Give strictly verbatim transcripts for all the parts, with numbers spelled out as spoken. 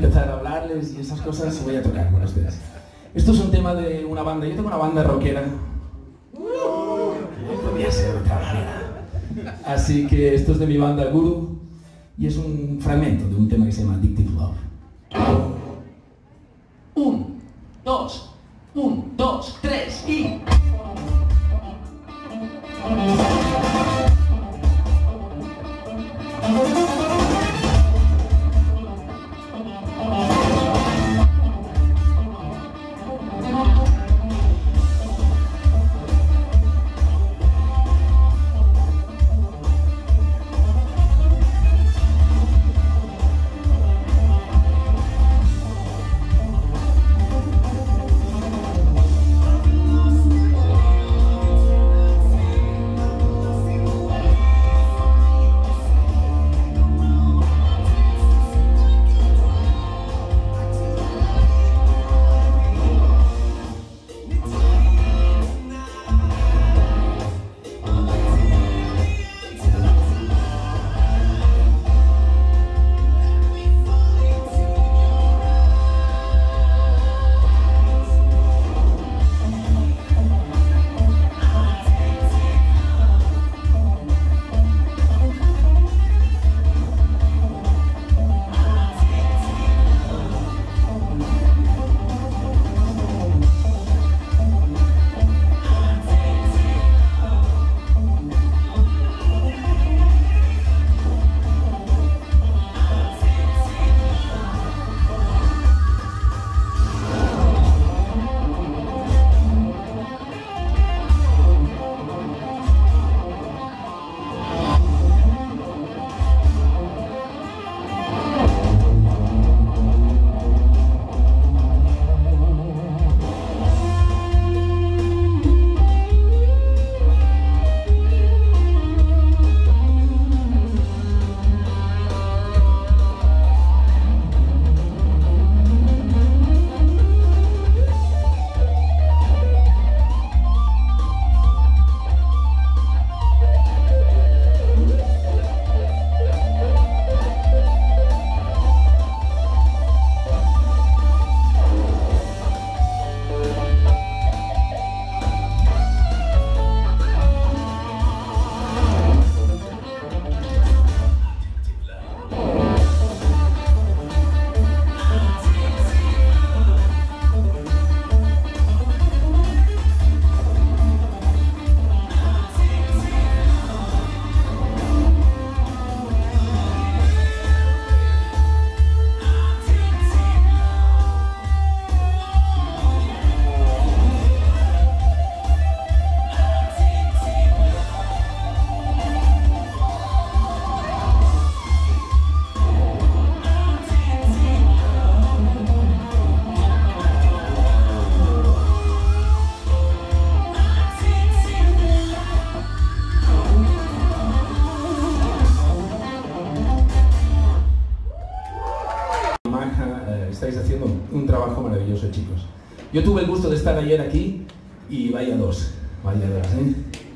empezar a hablarles y esas cosas, voy a tocar con ustedes. Esto es un tema de una banda, yo tengo una banda rockera. No podía ser de otra manera. Así que esto es de mi banda Guru y es un fragmento de un tema que se llama Addictive Love. Un, dos, un, dos, tres y... Estáis haciendo un trabajo maravilloso, chicos. Yo tuve el gusto de estar ayer aquí y vaya dos, vaya dos, ¿eh?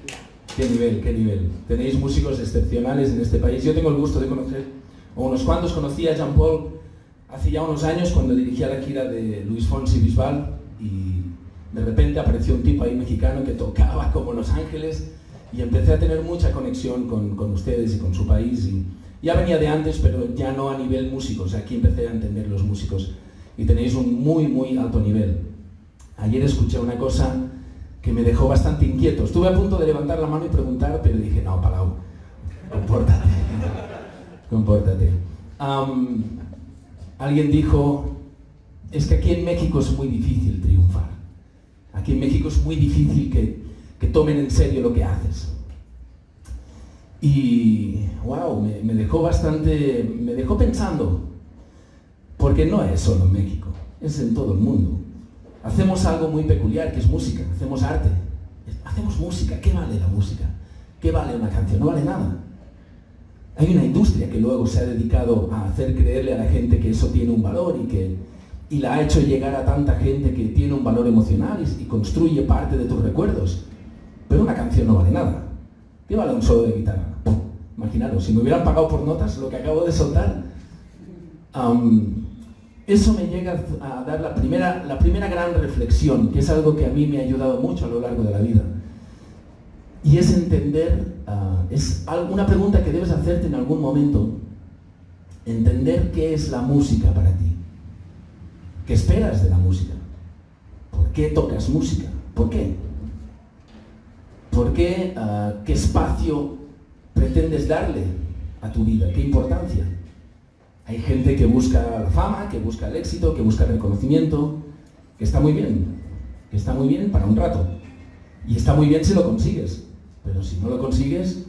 Qué nivel, qué nivel. Tenéis músicos excepcionales en este país. Yo tengo el gusto de conocer, o unos cuantos, conocí a Jean Paul hace ya unos años cuando dirigía la gira de Luis Fonsi Bisbal y de repente apareció un tipo ahí mexicano que tocaba como Los Ángeles y empecé a tener mucha conexión con, con ustedes y con su país. Y ya venía de antes, pero ya no a nivel músico. O sea, aquí empecé a entender los músicos y tenéis un muy, muy alto nivel. Ayer escuché una cosa que me dejó bastante inquieto. Estuve a punto de levantar la mano y preguntar, pero dije, no, Palau, compórtate, compórtate. Um, alguien dijo, es que aquí en México es muy difícil triunfar. Aquí en México es muy difícil que, que tomen en serio lo que haces. Y, wow, me, me dejó bastante, me dejó pensando, porque no es solo en México, es en todo el mundo. Hacemos algo muy peculiar, que es música, hacemos arte. Hacemos música, ¿qué vale la música? ¿Qué vale una canción? No vale nada. Hay una industria que luego se ha dedicado a hacer creerle a la gente que eso tiene un valor y que y la ha hecho llegar a tanta gente que tiene un valor emocional y, y construye parte de tus recuerdos. Pero una canción no vale nada. ¿Qué vale un solo de guitarra? Imaginaros, si me hubieran pagado por notas lo que acabo de soltar. Um, eso me llega a dar la primera, la primera gran reflexión, que es algo que a mí me ha ayudado mucho a lo largo de la vida. Y es entender, uh, es una pregunta que debes hacerte en algún momento, entender qué es la música para ti. ¿Qué esperas de la música? ¿Por qué tocas música? ¿Por qué? ¿Por qué? Uh, ¿Qué espacio pretendes darle a tu vida? ¿Qué importancia? Hay gente que busca la fama, que busca el éxito, que busca el reconocimiento, que está muy bien, que está muy bien para un rato. Y está muy bien si lo consigues, pero si no lo consigues,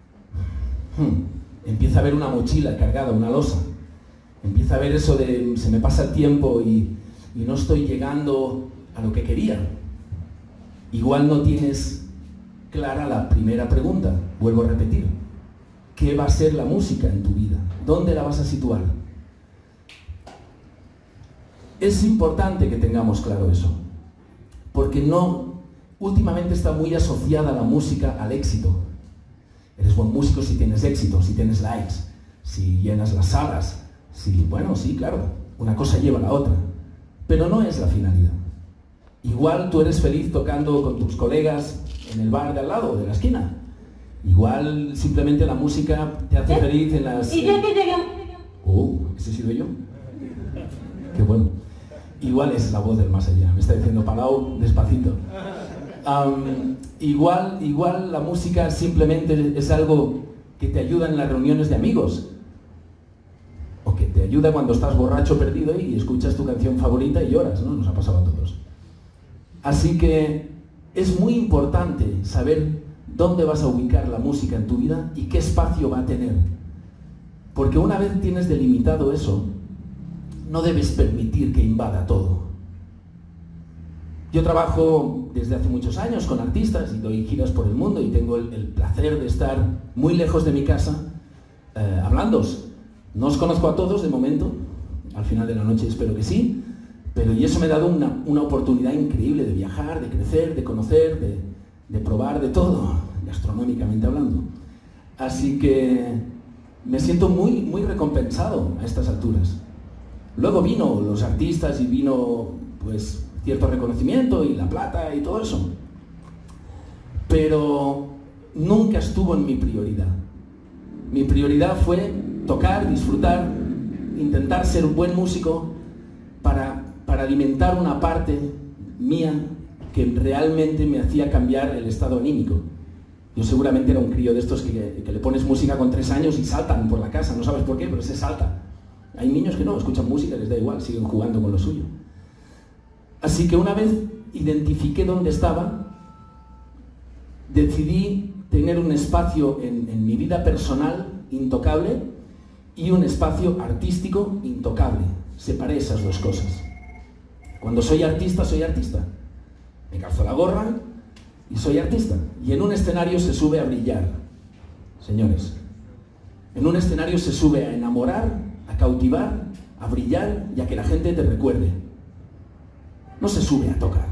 hmm, empieza a haber una mochila cargada, una losa. Empieza a ver eso de se me pasa el tiempo y, y no estoy llegando a lo que quería. Igual no tienes clara la primera pregunta, vuelvo a repetir. ¿Qué va a ser la música en tu vida? ¿Dónde la vas a situar? Es importante que tengamos claro eso, porque no, últimamente está muy asociada la música al éxito. Eres buen músico si tienes éxito, si tienes likes, si llenas las salas, si, bueno, sí, claro, una cosa lleva a la otra, pero no es la finalidad. Igual tú eres feliz tocando con tus colegas en el bar de al lado, de la esquina. Igual simplemente la música te hace feliz en las... Eh... Oh, ¿ese he sido yo? Qué bueno. Igual es la voz del más allá, me está diciendo Palau despacito. Um, igual, igual la música simplemente es algo que te ayuda en las reuniones de amigos. O que te ayuda cuando estás borracho perdido y escuchas tu canción favorita y lloras, ¿no? Nos ha pasado a todos. Así que es muy importante saber dónde vas a ubicar la música en tu vida y qué espacio va a tener. Porque una vez tienes delimitado eso, no debes permitir que invada todo. Yo trabajo desde hace muchos años con artistas y doy giras por el mundo y tengo el, el placer de estar muy lejos de mi casa eh, hablándoos. No os conozco a todos de momento, al final de la noche espero que sí, pero y eso me ha dado una, una oportunidad increíble de viajar, de crecer, de conocer, de, de probar de todo, gastronómicamente hablando. Así que me siento muy, muy recompensado a estas alturas. Luego vino los artistas y vino pues cierto reconocimiento y la plata y todo eso. Pero nunca estuvo en mi prioridad. Mi prioridad fue tocar, disfrutar, intentar ser un buen músico para, para alimentar una parte mía que realmente me hacía cambiar el estado anímico. Yo seguramente era un crío de estos que, que le pones música con tres años y saltan por la casa, no sabes por qué, pero se salta. Hay niños que no, escuchan música, les da igual, siguen jugando con lo suyo. Así que una vez identifiqué dónde estaba, decidí tener un espacio en, en mi vida personal intocable y un espacio artístico intocable. Separé esas dos cosas. Cuando soy artista, soy artista. Me calzo la gorra y soy artista. Y en un escenario se sube a brillar, señores. En un escenario se sube a enamorar, a cautivar, a brillar y a que la gente te recuerde. No se sube a tocar.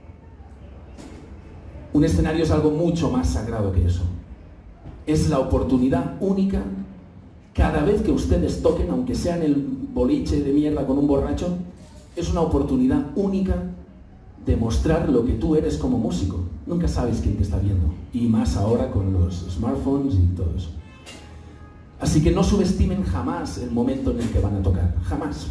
Un escenario es algo mucho más sagrado que eso. Es la oportunidad única, cada vez que ustedes toquen, aunque sea en el boliche de mierda con un borracho, es una oportunidad única de mostrar lo que tú eres como músico. Nunca sabes quién te está viendo. Y más ahora con los smartphones y todo eso. Así que no subestimen jamás el momento en el que van a tocar. Jamás.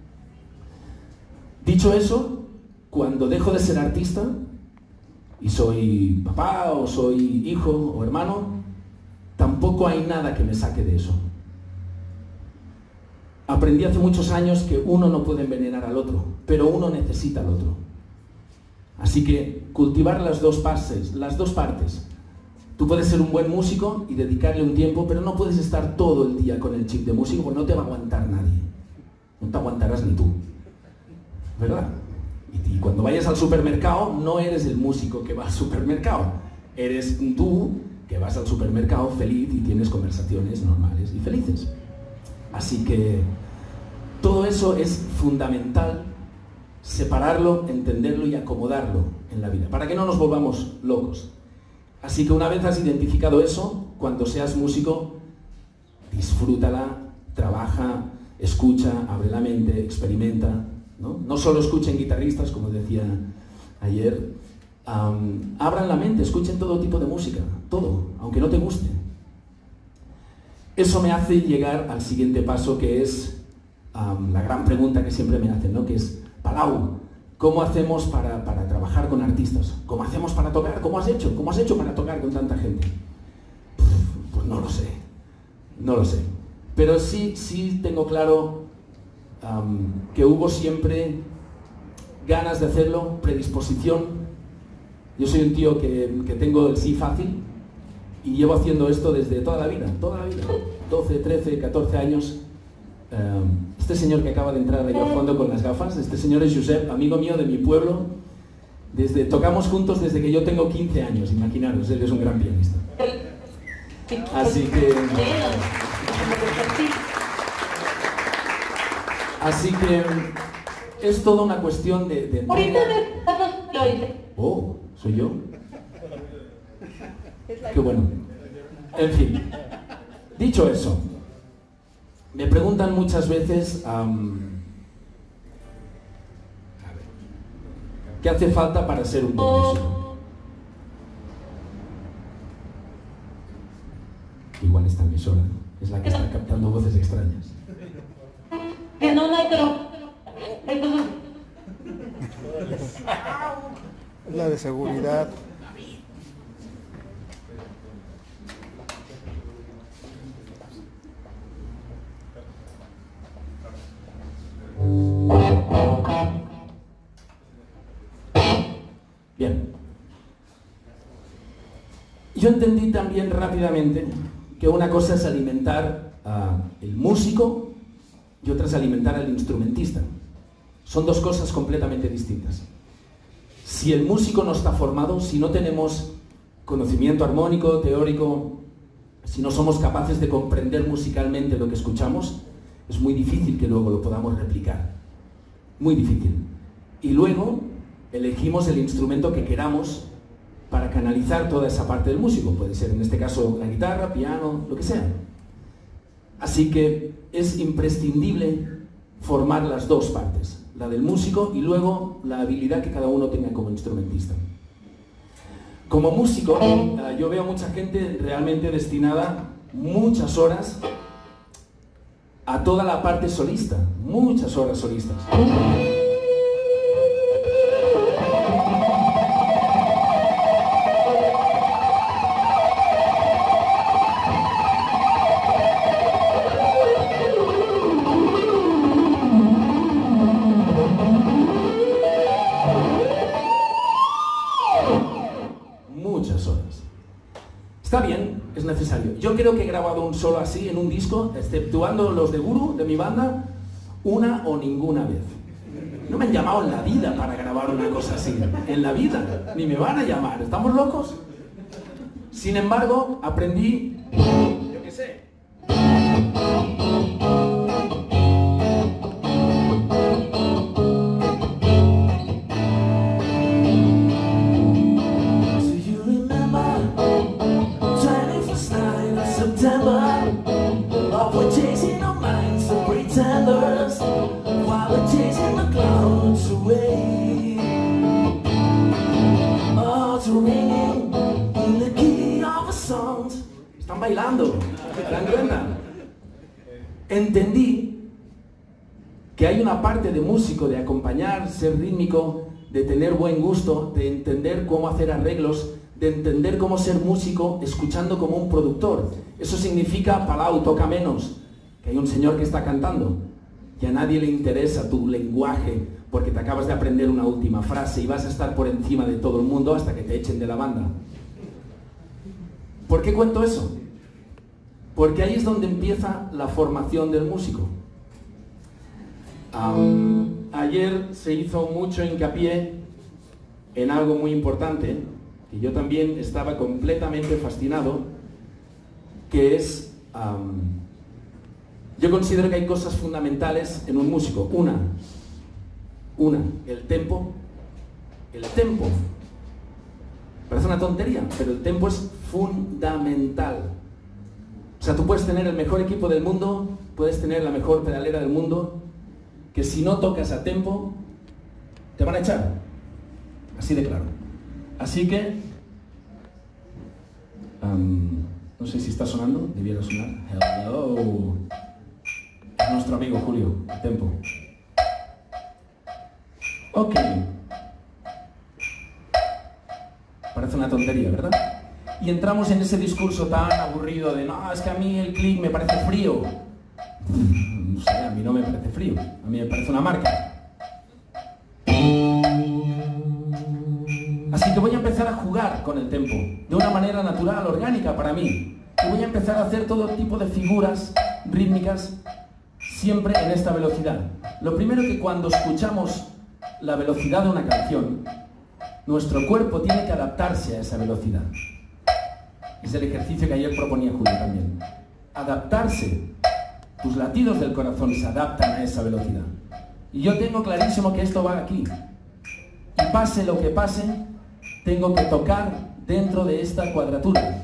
Dicho eso, cuando dejo de ser artista y soy papá o soy hijo o hermano, tampoco hay nada que me saque de eso. Aprendí hace muchos años que uno no puede envenenar al otro, pero uno necesita al otro. Así que cultivar las dos partes, las dos partes. Tú puedes ser un buen músico y dedicarle un tiempo, pero no puedes estar todo el día con el chip de músico porque no te va a aguantar nadie. No te aguantarás ni tú. ¿Verdad? Y cuando vayas al supermercado, no eres el músico que va al supermercado. Eres tú que vas al supermercado feliz y tienes conversaciones normales y felices. Así que todo eso es fundamental, separarlo, entenderlo y acomodarlo en la vida, para que no nos volvamos locos. Así que una vez has identificado eso, cuando seas músico, disfrútala, trabaja, escucha, abre la mente, experimenta, ¿no? No solo escuchen guitarristas, como decía ayer, um, abran la mente, escuchen todo tipo de música, todo, aunque no te guste. Eso me hace llegar al siguiente paso, que es um, la gran pregunta que siempre me hacen, ¿no? Que es, Palau, ¿cómo hacemos para, para trabajar con artistas? ¿Cómo hacemos para tocar? ¿Cómo has hecho? ¿Cómo has hecho para tocar con tanta gente? Pues, pues no lo sé, no lo sé. Pero sí, sí tengo claro um, que hubo siempre ganas de hacerlo, predisposición. Yo soy un tío que, que tengo el sí fácil y llevo haciendo esto desde toda la vida, toda la vida, doce, trece, catorce años. Um, este señor que acaba de entrar ahí al fondo con las gafas, este señor es Josep, amigo mío de mi pueblo. Desde, tocamos juntos desde que yo tengo quince años, imaginaros, él es un gran pianista. Así que... Así que es toda una cuestión de... de oh, ¿soy yo? Qué bueno. En fin, dicho eso, me preguntan muchas veces um, ¿qué hace falta para ser un buen músico? Igual esta emisora es la que está captando voces extrañas. Que no, no hay pero... La de seguridad. Bien. Yo entendí también rápidamente que una cosa es alimentar al músico y otra es alimentar al instrumentista. Son dos cosas completamente distintas. Si el músico no está formado, si no tenemos conocimiento armónico, teórico, si no somos capaces de comprender musicalmente lo que escuchamos, es muy difícil que luego lo podamos replicar. Muy difícil. Y luego elegimos el instrumento que queramos para canalizar toda esa parte del músico. Puede ser en este caso la guitarra, piano, lo que sea. Así que es imprescindible formar las dos partes, la del músico y luego la habilidad que cada uno tenga como instrumentista. Como músico, yo veo mucha gente realmente destinada muchas horas a toda la parte solista, muchas horas solistas. Está bien, es necesario. Yo creo que he grabado un solo así en un disco, exceptuando los de Guru, de mi banda, una o ninguna vez. No me han llamado en la vida para grabar una cosa así. En la vida. Ni me van a llamar. ¿Estamos locos? Sin embargo, aprendí... Yo qué sé. Están bailando, dan cuenta. Entendí que hay una parte de músico, de acompañar, ser rítmico, de tener buen gusto, de entender cómo hacer arreglos, de entender cómo ser músico escuchando como un productor. Eso significa, Palau, toca menos, que hay un señor que está cantando, que a nadie le interesa tu lenguaje porque te acabas de aprender una última frase y vas a estar por encima de todo el mundo hasta que te echen de la banda. ¿Por qué cuento eso? Porque ahí es donde empieza la formación del músico. Um, ayer se hizo mucho hincapié en algo muy importante, que yo también estaba completamente fascinado, que es, um, yo considero que hay cosas fundamentales en un músico. Una, una, el tempo, el tempo. Parece una tontería, pero el tempo es fundamental. O sea, tú puedes tener el mejor equipo del mundo, puedes tener la mejor pedalera del mundo, que si no tocas a tempo, te van a echar. Así de claro. Así que, um, no sé si está sonando, debiera sonar. Hello. Es nuestro amigo Julio, a tempo. Ok. Parece una tontería, ¿verdad? Y entramos en ese discurso tan aburrido de no, es que a mí el click me parece frío. No sé, a mí no me parece frío, a mí me parece una marca. Así que voy a empezar a jugar con el tempo, de una manera natural, orgánica para mí. Y voy a empezar a hacer todo tipo de figuras rítmicas, siempre en esta velocidad. Lo primero que cuando escuchamos la velocidad de una canción, nuestro cuerpo tiene que adaptarse a esa velocidad. Es el ejercicio que ayer proponía Julio también. Adaptarse. Tus latidos del corazón se adaptan a esa velocidad. Y yo tengo clarísimo que esto va aquí. Y pase lo que pase, tengo que tocar dentro de esta cuadratura.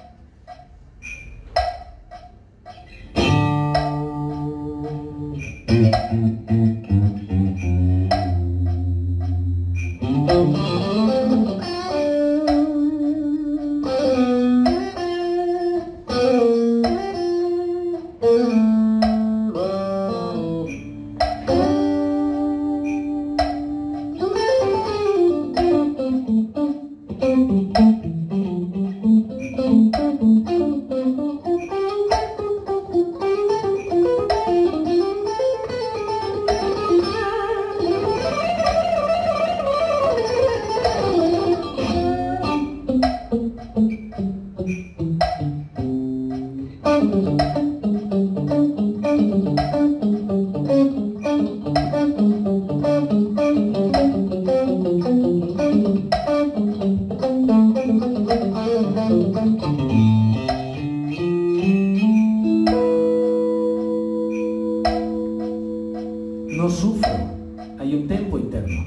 No sufro, hay un tempo interno.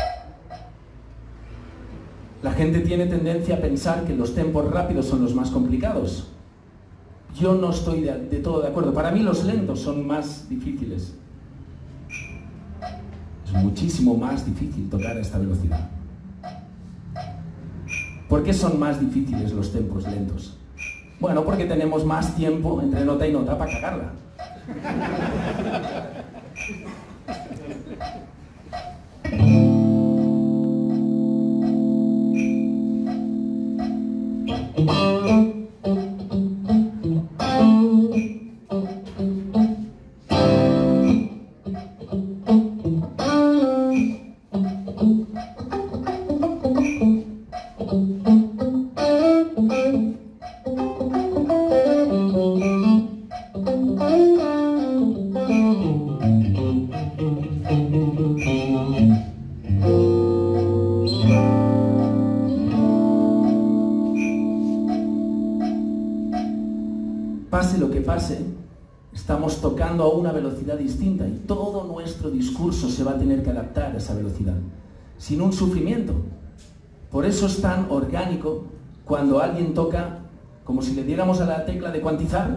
La gente tiene tendencia a pensar que los tempos rápidos son los más complicados. Yo no estoy de, de todo de acuerdo. Para mí los lentos son más difíciles. Es muchísimo más difícil tocar a esta velocidad. ¿Por qué son más difíciles los tempos lentos? Bueno, porque tenemos más tiempo entre nota y nota para cagarla. Pase lo que pase, estamos tocando a una velocidad distinta y todo nuestro discurso se va a tener que adaptar a esa velocidad, sin un sufrimiento. Por eso es tan orgánico cuando alguien toca como si le diéramos a la tecla de cuantizar.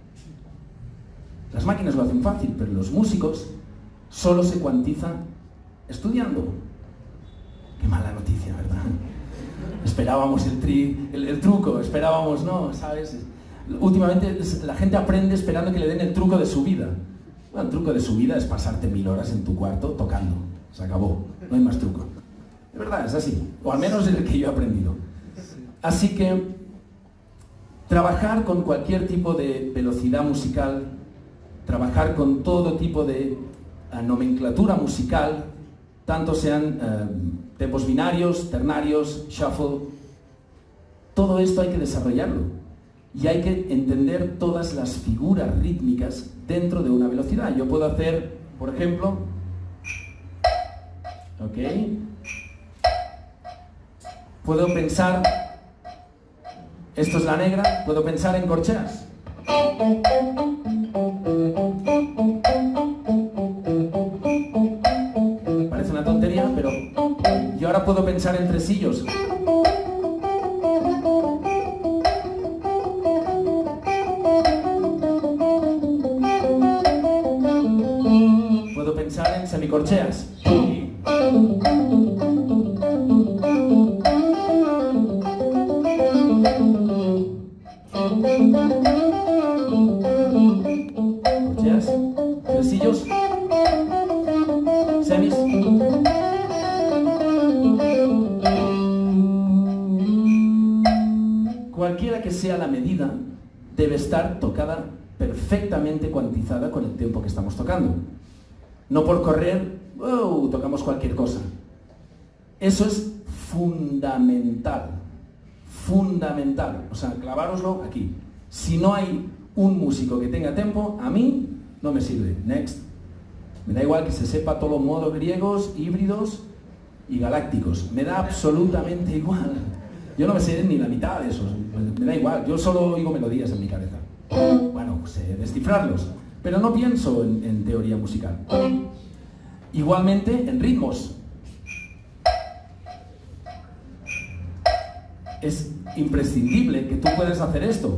Las máquinas lo hacen fácil, pero los músicos solo se cuantizan estudiando. Qué mala noticia, ¿verdad? Esperábamos el, tri, el, el truco, esperábamos, no, ¿sabes? Últimamente la gente aprende esperando que le den el truco de su vida. Bueno, el truco de su vida es pasarte mil horas en tu cuarto tocando. Se acabó, no hay más truco. De verdad, es así. O al menos es el que yo he aprendido. Así que trabajar con cualquier tipo de velocidad musical, trabajar con todo tipo de uh, nomenclatura musical, tanto sean uh, tempos binarios, ternarios, shuffle, todo esto hay que desarrollarlo. Y hay que entender todas las figuras rítmicas dentro de una velocidad. Yo puedo hacer, por ejemplo, ¿ok? Puedo pensar, esto es la negra, puedo pensar en corcheas. Parece una tontería, pero yo ahora puedo pensar en tresillos. corcheas. Corcheas, tresillos, semis. Cualquiera que sea la medida, debe estar tocada perfectamente cuantizada con el tiempo que estamos tocando. No por correr, oh, tocamos cualquier cosa. Eso es fundamental, fundamental. O sea, clavároslo aquí. Si no hay un músico que tenga tempo, a mí no me sirve. Next. Me da igual que se sepa todos los modos griegos, híbridos y galácticos. Me da absolutamente igual. Yo no me sé ni la mitad de esos. Me da igual. Yo solo oigo melodías en mi cabeza. Bueno, sé descifrarlos, pero no pienso en, en teoría musical. Igualmente en ritmos. Es imprescindible que tú puedas hacer esto.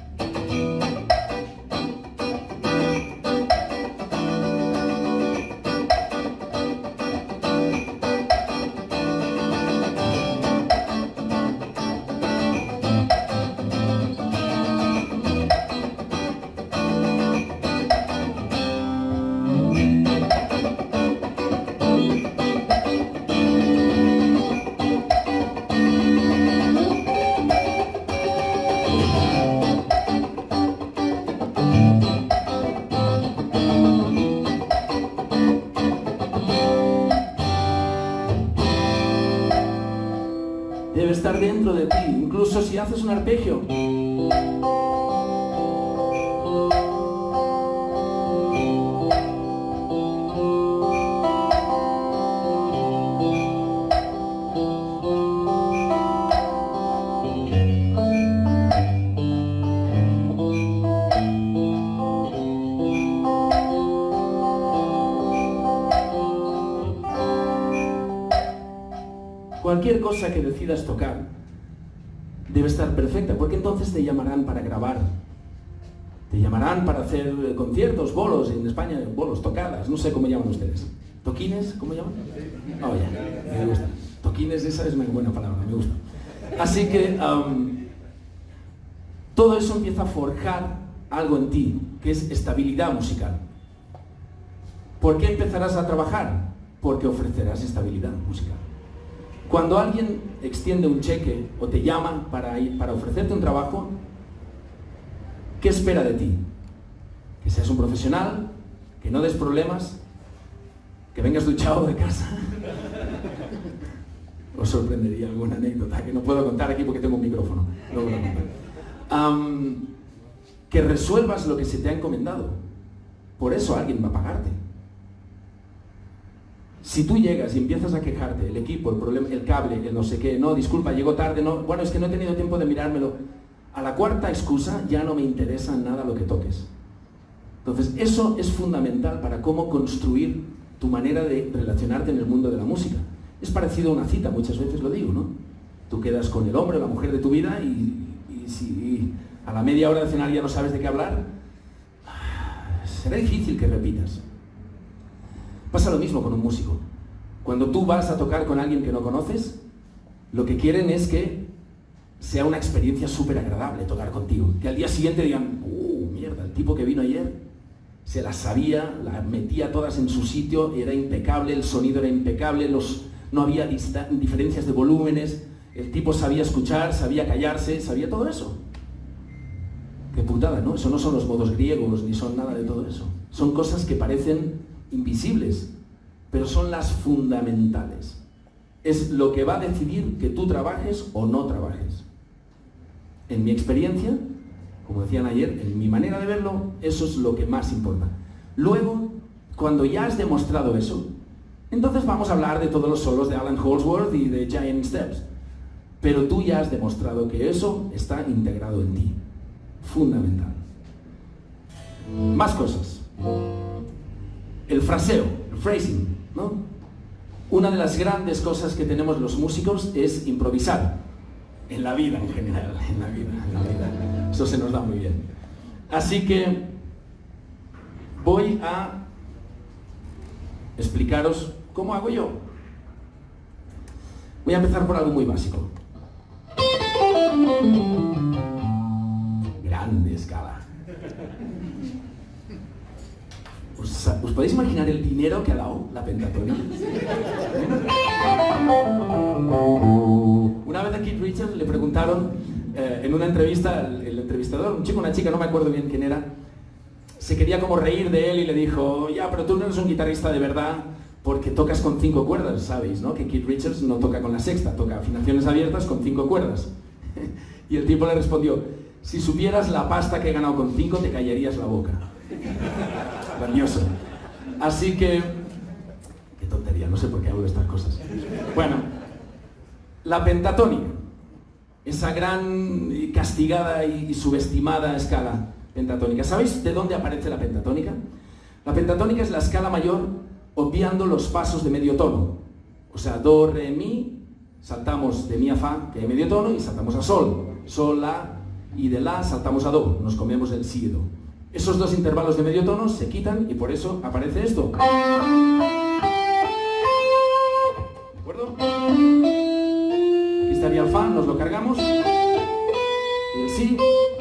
Debe estar dentro de ti, incluso si haces un arpegio. Cualquier cosa que decidas tocar debe estar perfecta, porque entonces te llamarán para grabar, te llamarán para hacer conciertos, bolos, en España bolos, tocadas, no sé cómo llaman ustedes. ¿Toquines? ¿Cómo llaman? Oh, ya, me gusta. Toquines, esa es una buena palabra, me gusta. Así que um, todo eso empieza a forjar algo en ti, que es estabilidad musical. ¿Por qué empezarás a trabajar? Porque ofrecerás estabilidad musical. Cuando alguien extiende un cheque o te llama para, ir, para ofrecerte un trabajo, ¿qué espera de ti? Que seas un profesional, que no des problemas, que vengas duchado de casa. Os sorprendería alguna anécdota que no puedo contar aquí porque tengo un micrófono. No puedo contar. Um, que resuelvas lo que se te ha encomendado. Por eso alguien va a pagarte. Si tú llegas y empiezas a quejarte, el equipo, el problema, el cable, el no sé qué, no, disculpa, llego tarde, no, bueno, es que no he tenido tiempo de mirármelo. A la cuarta excusa ya no me interesa nada lo que toques. Entonces, eso es fundamental para cómo construir tu manera de relacionarte en el mundo de la música. Es parecido a una cita, muchas veces lo digo, ¿no? Tú quedas con el hombre o la mujer de tu vida y, y si a la media hora de cenar ya no sabes de qué hablar, será difícil que repitas. Pasa lo mismo con un músico. Cuando tú vas a tocar con alguien que no conoces, lo que quieren es que sea una experiencia súper agradable tocar contigo. Que al día siguiente digan, uh, mierda, el tipo que vino ayer se las sabía, las metía todas en su sitio, era impecable, el sonido era impecable, los, no había diferencias de volúmenes, el tipo sabía escuchar, sabía callarse, sabía todo eso. Qué putada, ¿no? Eso no son los modos griegos, ni son nada de todo eso. Son cosas que parecen invisibles, pero son las fundamentales. Es lo que va a decidir que tú trabajes o no trabajes. En mi experiencia, como decían ayer, en mi manera de verlo, eso es lo que más importa. Luego, cuando ya has demostrado eso, entonces vamos a hablar de todos los solos de Alan Holdsworth y de Giant Steps. Pero tú ya has demostrado que eso está integrado en ti. Fundamental. Más cosas. El fraseo, el phrasing, ¿no? Una de las grandes cosas que tenemos los músicos es improvisar. En la vida en general, en la vida, en la vida. Eso se nos da muy bien. Así que voy a explicaros cómo hago yo. Voy a empezar por algo muy básico. Grande escala. ¿Os, ¿Os podéis imaginar el dinero que ha dado la pentatónica? Una vez a Keith Richards le preguntaron eh, en una entrevista, el, el entrevistador, un chico, una chica, no me acuerdo bien quién era, se quería como reír de él y le dijo, ya, pero tú no eres un guitarrista de verdad porque tocas con cinco cuerdas, ¿sabéis? ¿No? Que Keith Richards no toca con la sexta, toca afinaciones abiertas con cinco cuerdas. Y el tipo le respondió, si supieras la pasta que he ganado con cinco, te callarías la boca. Grandioso. Así que... Qué tontería, no sé por qué hablo de estas cosas. Bueno, la pentatónica, esa gran castigada y subestimada escala pentatónica. ¿Sabéis de dónde aparece la pentatónica? La pentatónica es la escala mayor obviando los pasos de medio tono. O sea, do, re, mi, saltamos de mi a fa, que es medio tono, y saltamos a sol. Sol, la, y de la saltamos a do. Nos comemos el si y do. Esos dos intervalos de medio tono se quitan y por eso aparece esto. ¿De acuerdo? Aquí estaría el fa, nos lo cargamos. Y el si.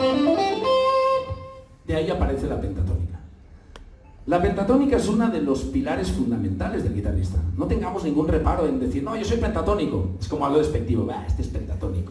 De ahí aparece la pentatónica. La pentatónica es uno de los pilares fundamentales del guitarrista. No tengamos ningún reparo en decir, no, yo soy pentatónico. Es como algo despectivo, bah, este es pentatónico.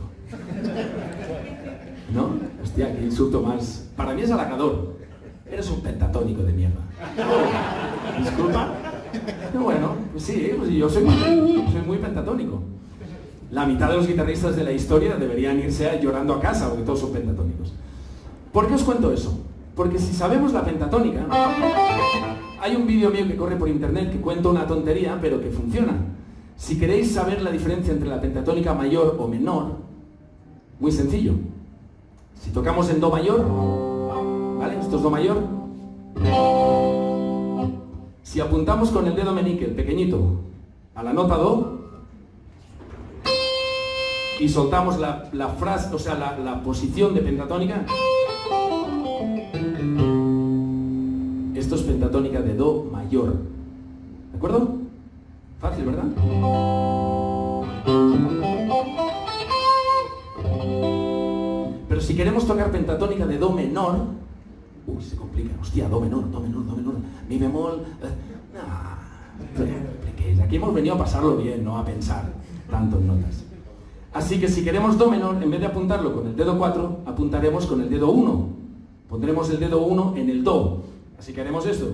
¿No? Hostia, qué insulto más. Para mí es halagador. Eres un pentatónico de mierda. Oh, ¿disculpa? No, bueno, pues sí, pues yo soy muy, soy muy pentatónico. La mitad de los guitarristas de la historia deberían irse llorando a casa porque todos son pentatónicos. ¿Por qué os cuento eso? Porque si sabemos la pentatónica, hay un vídeo mío que corre por internet que cuenta una tontería, pero que funciona. Si queréis saber la diferencia entre la pentatónica mayor o menor, muy sencillo. Si tocamos en do mayor, ¿vale? Esto es do mayor. Si apuntamos con el dedo meñique, el pequeñito, a la nota do, y soltamos la, la frase, o sea, la, la posición de pentatónica, esto es pentatónica de do mayor. ¿De acuerdo? Fácil, ¿verdad? Pero si queremos tocar pentatónica de do menor, uy, se complica. Hostia, do menor, do menor, do menor, mi bemol. Eh, nah, aquí hemos venido a pasarlo bien, no a pensar tanto en notas. Así que si queremos do menor, en vez de apuntarlo con el dedo cuatro, apuntaremos con el dedo uno. Pondremos el dedo uno en el do. Así que haremos esto.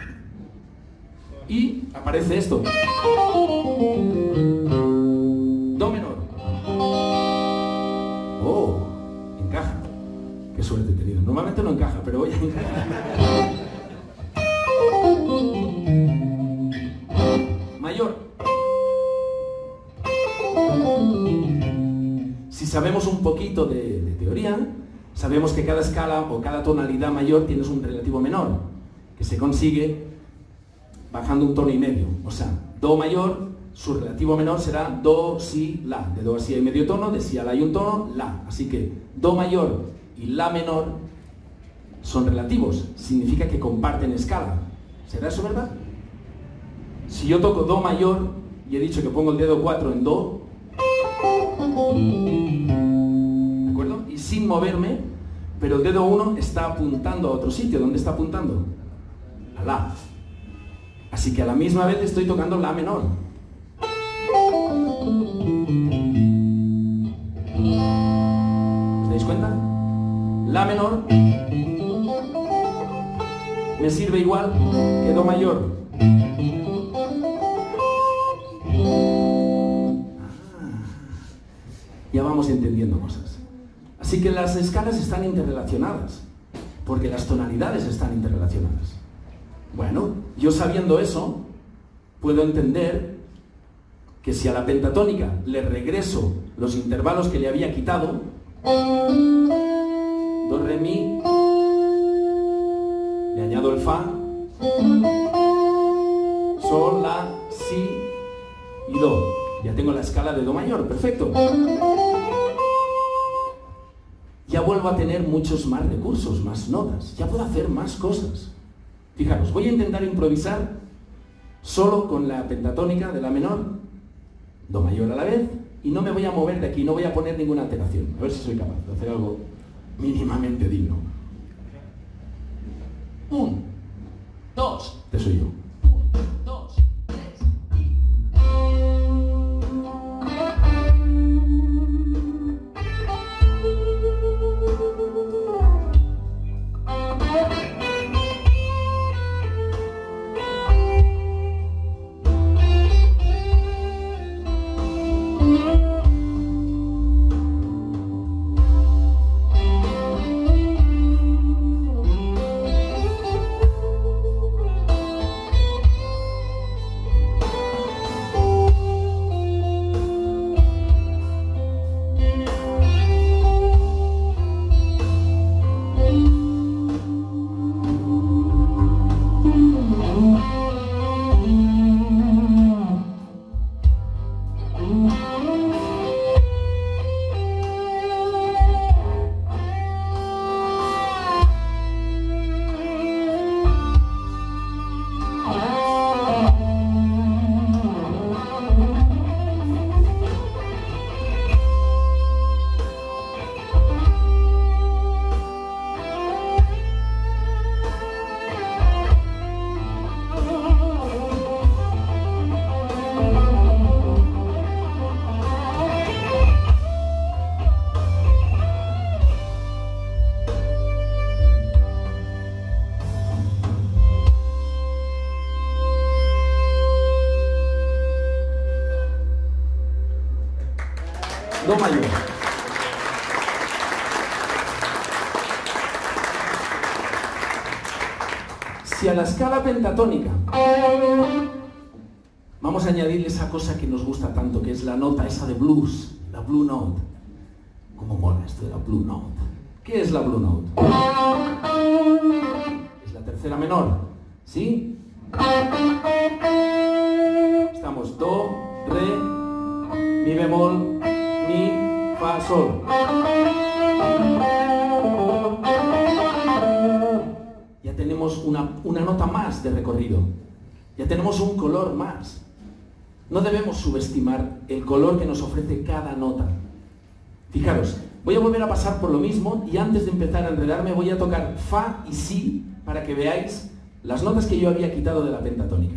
Y aparece esto. Do menor. Oh, encaja. Qué suerte he tenido. Normalmente no encaja, pero hoy encaja. Mayor. Si sabemos un poquito de, de teoría, sabemos que cada escala o cada tonalidad mayor tiene un relativo menor, que se consigue bajando un tono y medio. O sea, do mayor, su relativo menor será do, si, la. De do a si hay medio tono, de si a la hay un tono, la. Así que do mayor y la menor son relativos. Significa que comparten escala. ¿Será eso verdad? Si yo toco do mayor y he dicho que pongo el dedo cuatro en do, ¿de acuerdo? Y sin moverme, pero el dedo uno está apuntando a otro sitio. ¿Dónde está apuntando? A la. Así que a la misma vez estoy tocando la menor. ¿Os dais cuenta? La menor me sirve igual que do mayor. Ya vamos entendiendo cosas. Así que las escalas están interrelacionadas, porque las tonalidades están interrelacionadas. Bueno, yo sabiendo eso, puedo entender que si a la pentatónica le regreso los intervalos que le había quitado, do, re, mi, le añado el fa, sol, la, si y do. Ya tengo la escala de do mayor, perfecto. Ya vuelvo a tener muchos más recursos, más notas. Ya puedo hacer más cosas. Fijaros, voy a intentar improvisar solo con la pentatónica de la menor, do mayor a la vez, y no me voy a mover de aquí, no voy a poner ninguna alteración. A ver si soy capaz de hacer algo mínimamente digno. Un, dos, te soy yo. Un, dos, tres, y... Do mayor. Si a la escala pentatónica vamos a añadirle esa cosa que nos gusta tanto, que es la nota esa de blues, la blue note. ¿Cómo mola esto de la blue note? ¿Qué es la blue note? Es la tercera menor, ¿sí? Estamos do, re, mi bemol, mi, fa, sol. Ya tenemos una, una nota más de recorrido. Ya tenemos un color más. No debemos subestimar el color que nos ofrece cada nota. Fijaros, voy a volver a pasar por lo mismo y antes de empezar a enredarme voy a tocar fa y si para que veáis las notas que yo había quitado de la pentatónica.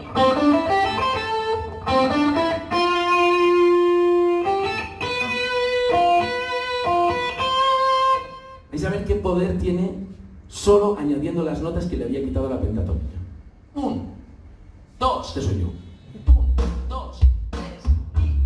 Vais a ver qué poder tiene solo añadiendo las notas que le había quitado a la pentatónica. Un, dos, te soy yo. Un, dos, tres, y...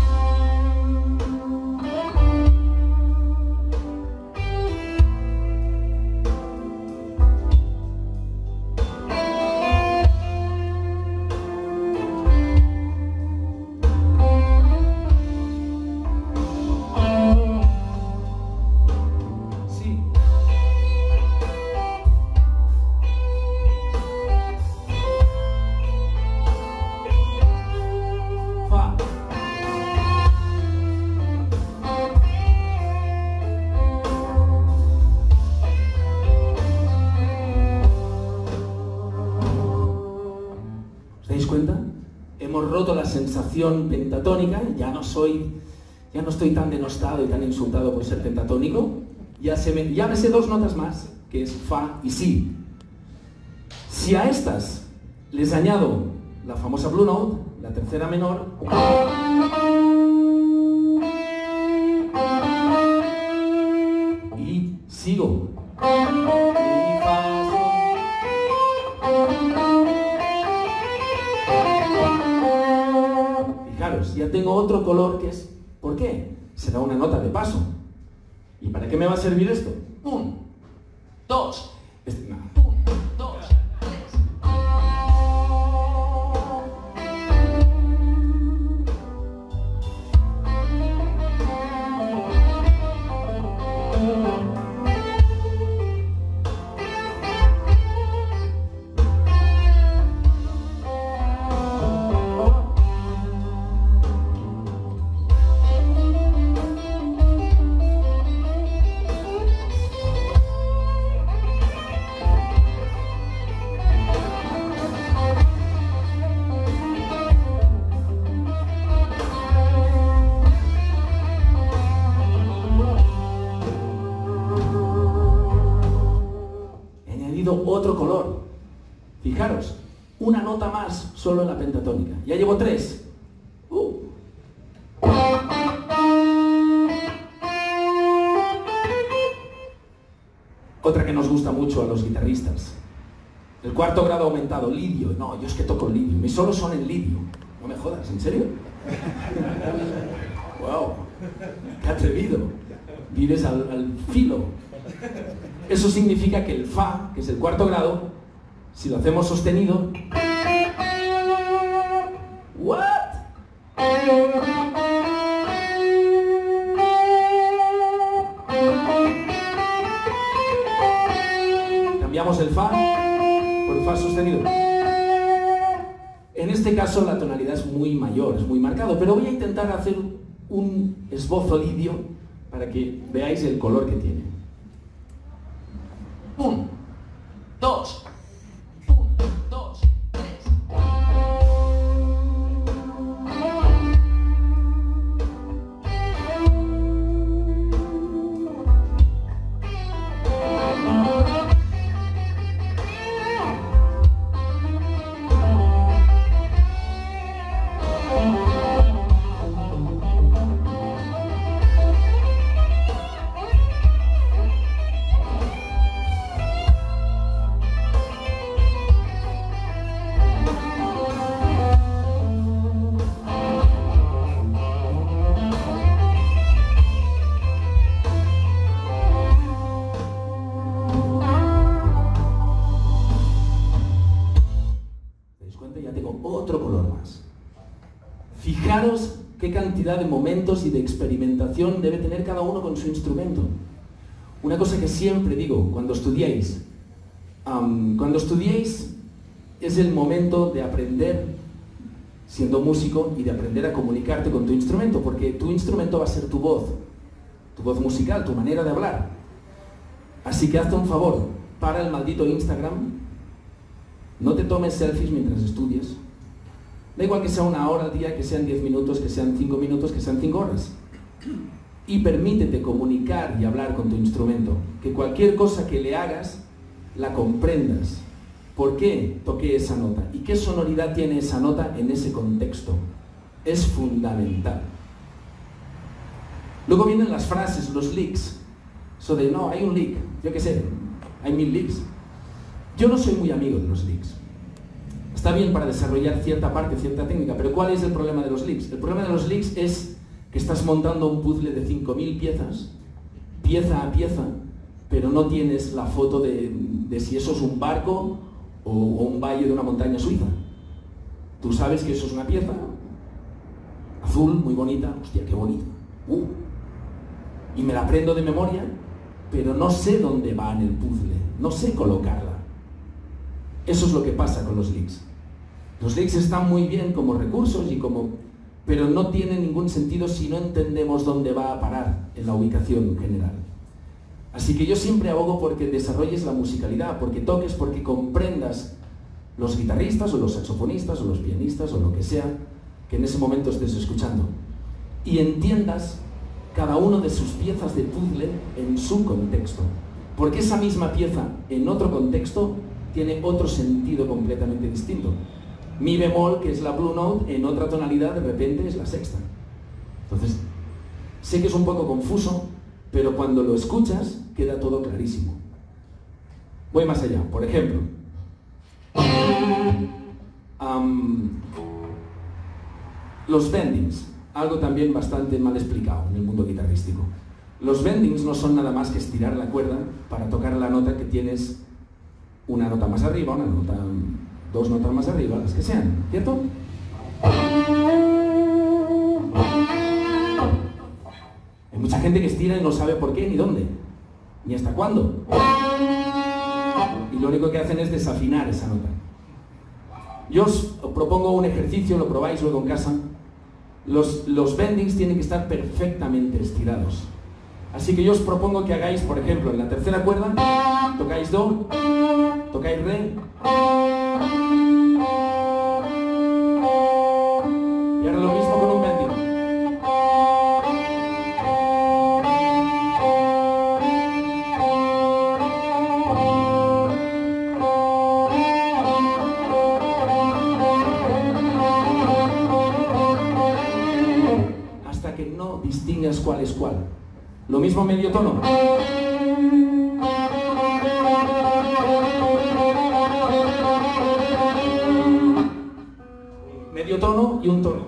cuenta? Hemos roto la sensación pentatónica, ya no soy, ya no estoy tan denostado y tan insultado por ser pentatónico, ya, se me, ya me sé dos notas más, que es fa y si. Si a estas les añado la famosa blue note, la tercera menor, y sigo. Mi, fa, sol. Fijaros, ya tengo otro color que es... ¿Por qué? Será una nota de paso. ¿Y para qué me va a servir esto? Un, dos, este, no. Un, dos, tres. Fijaros, una nota más solo en la pentatónica. Ya llevo tres. Uh. Otra que nos gusta mucho a los guitarristas. El cuarto grado aumentado, lidio. No, yo es que toco lidio. Mis solos son en lidio. No me jodas, ¿en serio? ¡Wow! ¡Qué atrevido! Vives al, al filo. Eso significa que el fa, que es el cuarto grado, si lo hacemos sostenido... ¿What? Cambiamos el fa por el fa sostenido. En este caso la tonalidad es muy mayor, es muy marcado, pero voy a intentar hacer un esbozo lidio para que veáis el color que tiene. Un, dos, un, dos, tres. Fijaros qué cantidad de momentos y de experimentación debe tener cada uno con su instrumento. Una cosa que siempre digo cuando estudiéis, um, cuando estudiéis es el momento de aprender siendo músico y de aprender a comunicarte con tu instrumento, porque tu instrumento va a ser tu voz, tu voz musical, tu manera de hablar. Así que hazte un favor, para el maldito Instagram, no te tomes selfies mientras estudias. Da igual que sea una hora al día, que sean diez minutos, que sean cinco minutos, que sean cinco horas. Y permítete comunicar y hablar con tu instrumento. Que cualquier cosa que le hagas, la comprendas. ¿Por qué toqué esa nota? ¿Y qué sonoridad tiene esa nota en ese contexto? Es fundamental. Luego vienen las frases, los licks. Eso de, no, hay un lick, yo qué sé, hay mil licks. Yo no soy muy amigo de los licks. Está bien para desarrollar cierta parte, cierta técnica, pero ¿cuál es el problema de los licks? El problema de los licks es que estás montando un puzzle de cinco mil piezas, pieza a pieza, pero no tienes la foto de, de si eso es un barco o, o un valle de una montaña suiza. Tú sabes que eso es una pieza azul, muy bonita, hostia, qué bonita. Uh, y me la aprendo de memoria, pero no sé dónde va en el puzzle, no sé colocarla. Eso es lo que pasa con los licks. Los licks están muy bien como recursos, y como, pero no tienen ningún sentido si no entendemos dónde va a parar en la ubicación general. Así que yo siempre abogo porque desarrolles la musicalidad, porque toques, porque comprendas los guitarristas o los saxofonistas o los pianistas o lo que sea que en ese momento estés escuchando, y entiendas cada una de sus piezas de puzzle en su contexto, porque esa misma pieza en otro contexto tiene otro sentido completamente distinto. Mi bemol, que es la blue note, en otra tonalidad de repente es la sexta. Entonces, sé que es un poco confuso, pero cuando lo escuchas queda todo clarísimo. Voy más allá. Por ejemplo, um, los bendings, algo también bastante mal explicado en el mundo guitarrístico. Los bendings no son nada más que estirar la cuerda para tocar la nota que tienes una nota más arriba, una nota, dos notas más arriba, las que sean, ¿cierto? Hay mucha gente que estira y no sabe por qué, ni dónde, ni hasta cuándo. Y lo único que hacen es desafinar esa nota. Yo os propongo un ejercicio, lo probáis luego en casa. Los, los bendings tienen que estar perfectamente estirados. Así que yo os propongo que hagáis, por ejemplo, en la tercera cuerda, tocáis do, tocáis re, y ahora lo mismo con un bending. tono distingas cuál es cuál. Lo mismo medio tono. Medio tono y un tono.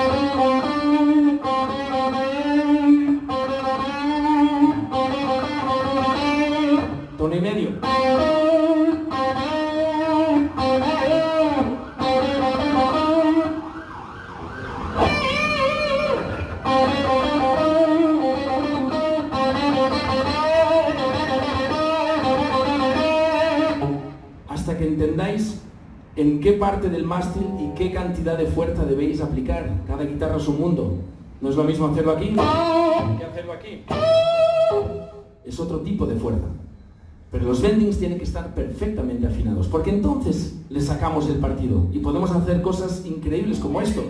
Tono y medio. Hasta que entendáis en qué parte del mástil y qué cantidad de fuerza debéis aplicar. Cada guitarra es un mundo. No es lo mismo hacerlo aquí que hacerlo aquí. Es otro tipo de fuerza. Pero los bendings tienen que estar perfectamente afinados, porque entonces le sacamos el partido y podemos hacer cosas increíbles como esto.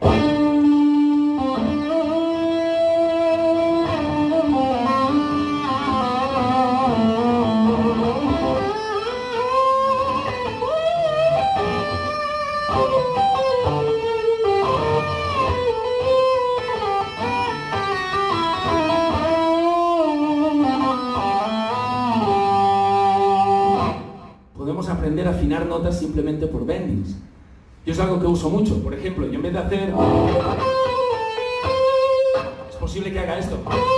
Aprender a afinar notas simplemente por bendings. Yo es algo que uso mucho. Por ejemplo, yo en vez de hacer... es posible que haga esto.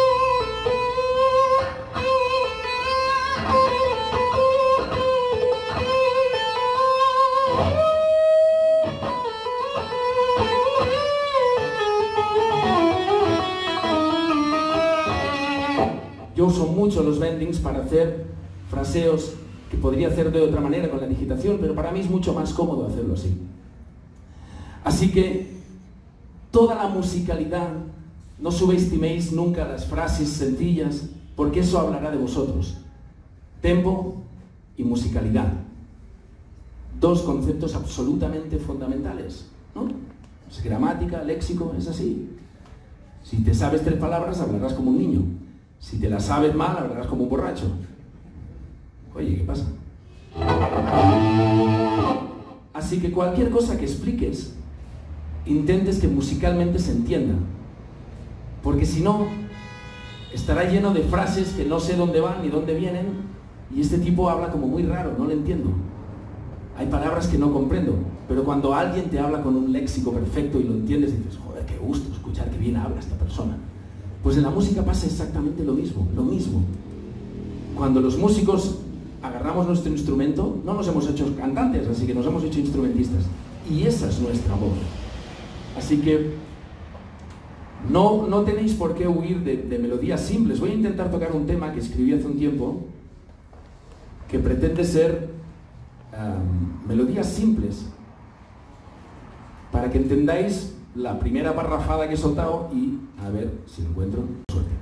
Yo uso mucho los bendings para hacer fraseos que podría hacer de otra manera con la digitación, pero para mí es mucho más cómodo hacerlo así. Así que toda la musicalidad, no subestiméis nunca las frases sencillas, porque eso hablará de vosotros. Tempo y musicalidad. Dos conceptos absolutamente fundamentales, ¿no? Es gramática, léxico, es así. Si te sabes tres palabras, hablarás como un niño. Si te las sabes mal, hablarás como un borracho. Oye, ¿qué pasa? Así que cualquier cosa que expliques, intentes que musicalmente se entienda. Porque si no, estará lleno de frases que no sé dónde van ni dónde vienen, y este tipo habla como muy raro, no lo entiendo. Hay palabras que no comprendo, pero cuando alguien te habla con un léxico perfecto y lo entiendes, dices, joder, qué gusto escuchar que bien habla esta persona. Pues en la música pasa exactamente lo mismo, lo mismo. Cuando los músicos agarramos nuestro instrumento, no nos hemos hecho cantantes, así que nos hemos hecho instrumentistas. Y esa es nuestra voz. Así que no, no tenéis por qué huir de, de melodías simples. Voy a intentar tocar un tema que escribí hace un tiempo, que pretende ser um, melodías simples, para que entendáis la primera parrafada que he soltado y a ver si encuentro suerte.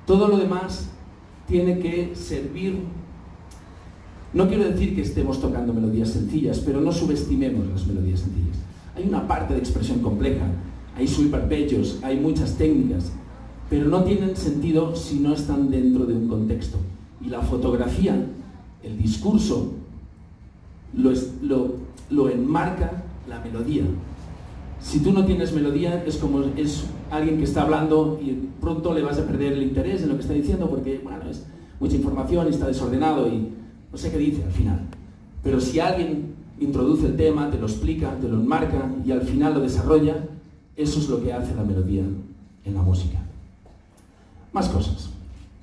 Todo lo demás tiene que servir. No quiero decir que estemos tocando melodías sencillas, pero no subestimemos las melodías sencillas. Hay una parte de expresión compleja, hay sweep arpeggios, hay muchas técnicas, pero no tienen sentido si no están dentro de un contexto. Y la fotografía, el discurso, lo, es, lo, lo enmarca la melodía. Si tú no tienes melodía, es como es alguien que está hablando y pronto le vas a perder el interés en lo que está diciendo porque, bueno, es mucha información y está desordenado y no sé qué dice al final. Pero si alguien introduce el tema, te lo explica, te lo enmarca y al final lo desarrolla, eso es lo que hace la melodía en la música. Más cosas.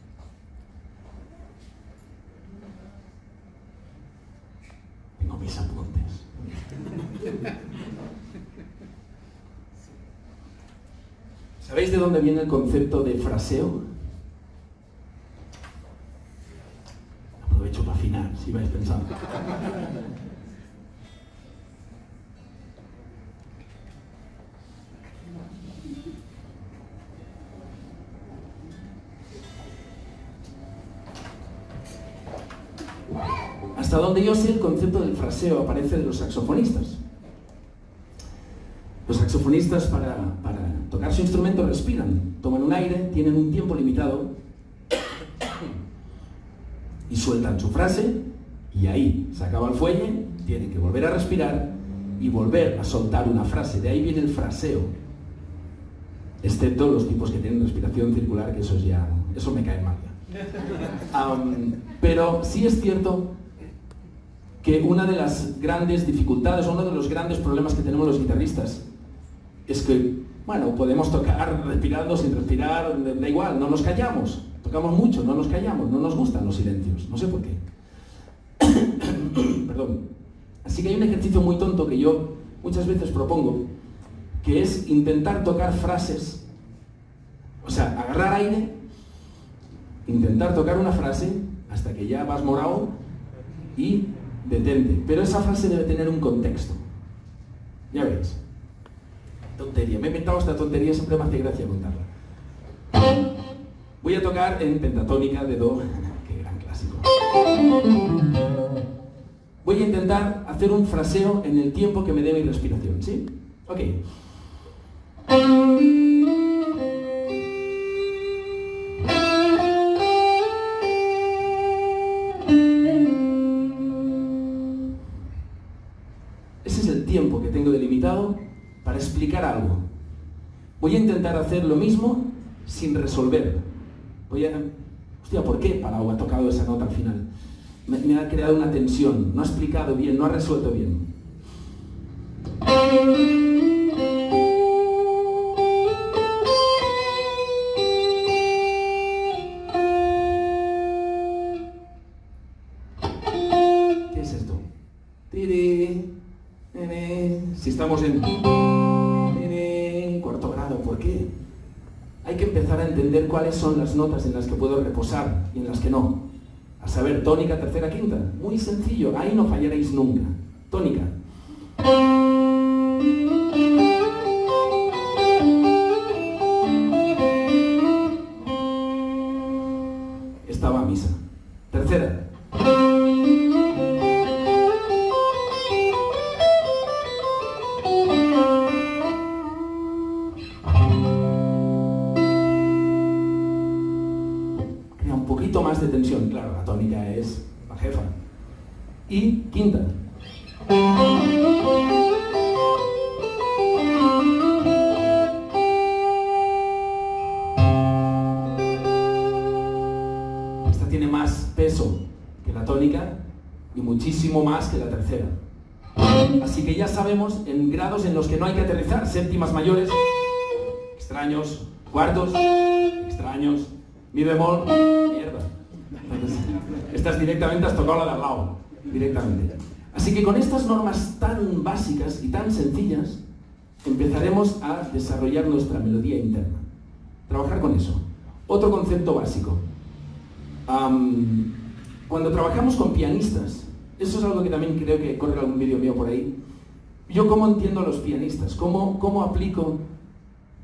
Tengo mis apuntes. ¿Sabéis de dónde viene el concepto de fraseo? Aprovecho para afinar, si vais pensando. Hasta donde yo sé, el concepto del fraseo aparece de los saxofonistas. Los saxofonistas para, para tocar su instrumento respiran, toman un aire, tienen un tiempo limitado y sueltan su frase y ahí se acaba el fuelle, tienen que volver a respirar y volver a soltar una frase. De ahí viene el fraseo, excepto los tipos que tienen respiración circular, que eso ya, eso me cae mal. Um, pero sí es cierto que una de las grandes dificultades, uno de los grandes problemas que tenemos los guitarristas es que, bueno, podemos tocar respirando, sin respirar, da igual, no nos callamos, tocamos mucho, no nos callamos, no nos gustan los silencios, no sé por qué. Perdón. Así que hay un ejercicio muy tonto que yo muchas veces propongo, que es intentar tocar frases, o sea, agarrar aire, intentar tocar una frase hasta que ya vas morado y detente. Pero esa frase debe tener un contexto. Ya veréis. Tontería. Me he inventado esta tontería, siempre me hace gracia contarla. Voy a tocar en pentatónica de Do. Qué gran clásico. Voy a intentar hacer un fraseo en el tiempo que me dé mi respiración, ¿sí? Ok. Ese es el tiempo que tengo delimitado para explicar algo. Voy a intentar hacer lo mismo sin resolver. Voy a... Hostia, ¿por qué Palau ha tocado esa nota al final? Me, me ha creado una tensión, no ha explicado bien, no ha resuelto bien. ¿Qué es esto? Tiri, nene. Si estamos en nene, cuarto grado, ¿por qué? Hay que empezar a entender cuáles son las notas en las que puedo reposar y en las que no. A saber, tónica, tercera, quinta. Muy sencillo, ahí no fallaréis nunca. Tónica. Esta va a misa. Tercera. Más de tensión, claro, la tónica es la jefa. Y quinta. Esta tiene más peso que la tónica y muchísimo más que la tercera. Así que ya sabemos en grados en los que no hay que aterrizar, séptimas mayores, extraños, cuartos, extraños, mi bemol, mierda. Estás directamente, has tocado la de al lado, directamente. Así que con estas normas tan básicas y tan sencillas, empezaremos a desarrollar nuestra melodía interna. Trabajar con eso. Otro concepto básico. Um, cuando trabajamos con pianistas, eso es algo que también creo que corre algún vídeo mío por ahí. Yo cómo entiendo a los pianistas, cómo, cómo aplico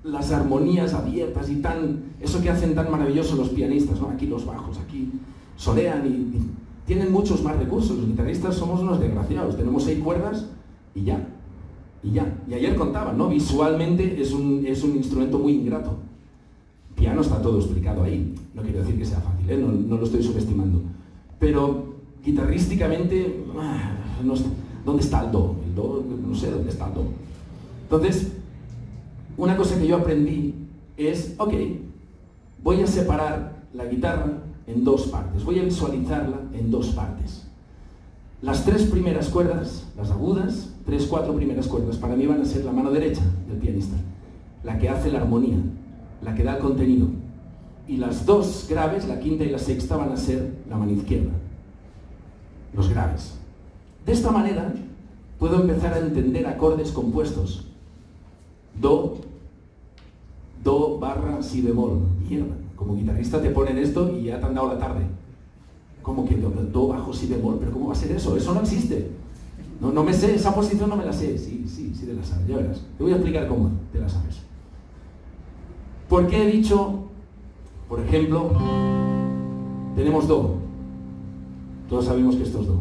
las armonías abiertas y tan, eso que hacen tan maravilloso los pianistas, ¿no? Aquí los bajos, aquí solean y, y tienen muchos más recursos. Los guitarristas somos unos desgraciados, tenemos seis cuerdas y ya, y ya. Y ayer contaban, ¿no? Visualmente es un, es un instrumento muy ingrato. Piano está todo explicado ahí, no quiero decir que sea fácil, ¿eh? no, no lo estoy subestimando. Pero guitarrísticamente, no sé, ¿dónde está el do? El do, no sé dónde está el do. Entonces, una cosa que yo aprendí es, ok, voy a separar la guitarra en dos partes, voy a visualizarla en dos partes. Las tres primeras cuerdas, las agudas, tres, cuatro primeras cuerdas, para mí van a ser la mano derecha del pianista, la que hace la armonía, la que da el contenido. Y las dos graves, la quinta y la sexta, van a ser la mano izquierda, los graves. De esta manera puedo empezar a entender acordes compuestos. Do, do barra si bemol. Mierda, como guitarrista te ponen esto y ya te han dado la tarde. ¿Cómo que do, do bajo si bemol? ¿Pero cómo va a ser eso? Eso no existe. No, no me sé, esa posición no me la sé. Sí, sí, sí te la sabes, ya verás. Te voy a explicar cómo te la sabes. ¿Por qué he dicho, por ejemplo, tenemos do? Todos sabemos que esto es do.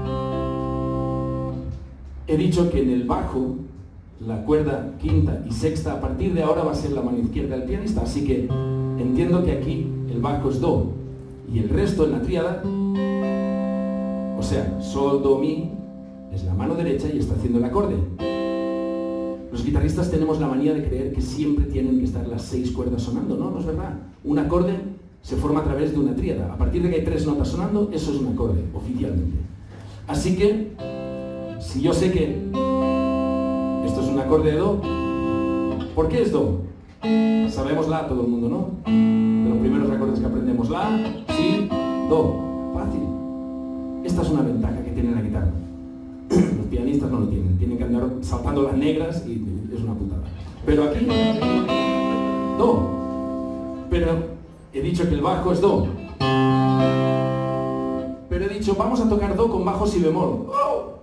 He dicho que en el bajo, la cuerda quinta y sexta, a partir de ahora va a ser la mano izquierda del pianista, así que entiendo que aquí el bajo es do, y el resto en la tríada, o sea, sol, do, mi, es la mano derecha y está haciendo el acorde. Los guitarristas tenemos la manía de creer que siempre tienen que estar las seis cuerdas sonando. No, no es verdad. Un acorde se forma a través de una tríada. A partir de que hay tres notas sonando, eso es un acorde, oficialmente. Así que, si yo sé que esto es un acorde de do, ¿por qué es do? Sabemos la, todo el mundo, ¿no? De los primeros acordes que aprendemos, la, si, do. Fácil. Esta es una ventaja que tiene la guitarra. Los pianistas no lo tienen, tienen que andar saltando las negras y es una putada. Pero aquí, do. Pero he dicho que el bajo es do. Pero he dicho, vamos a tocar do con bajo si bemol. ¡Oh!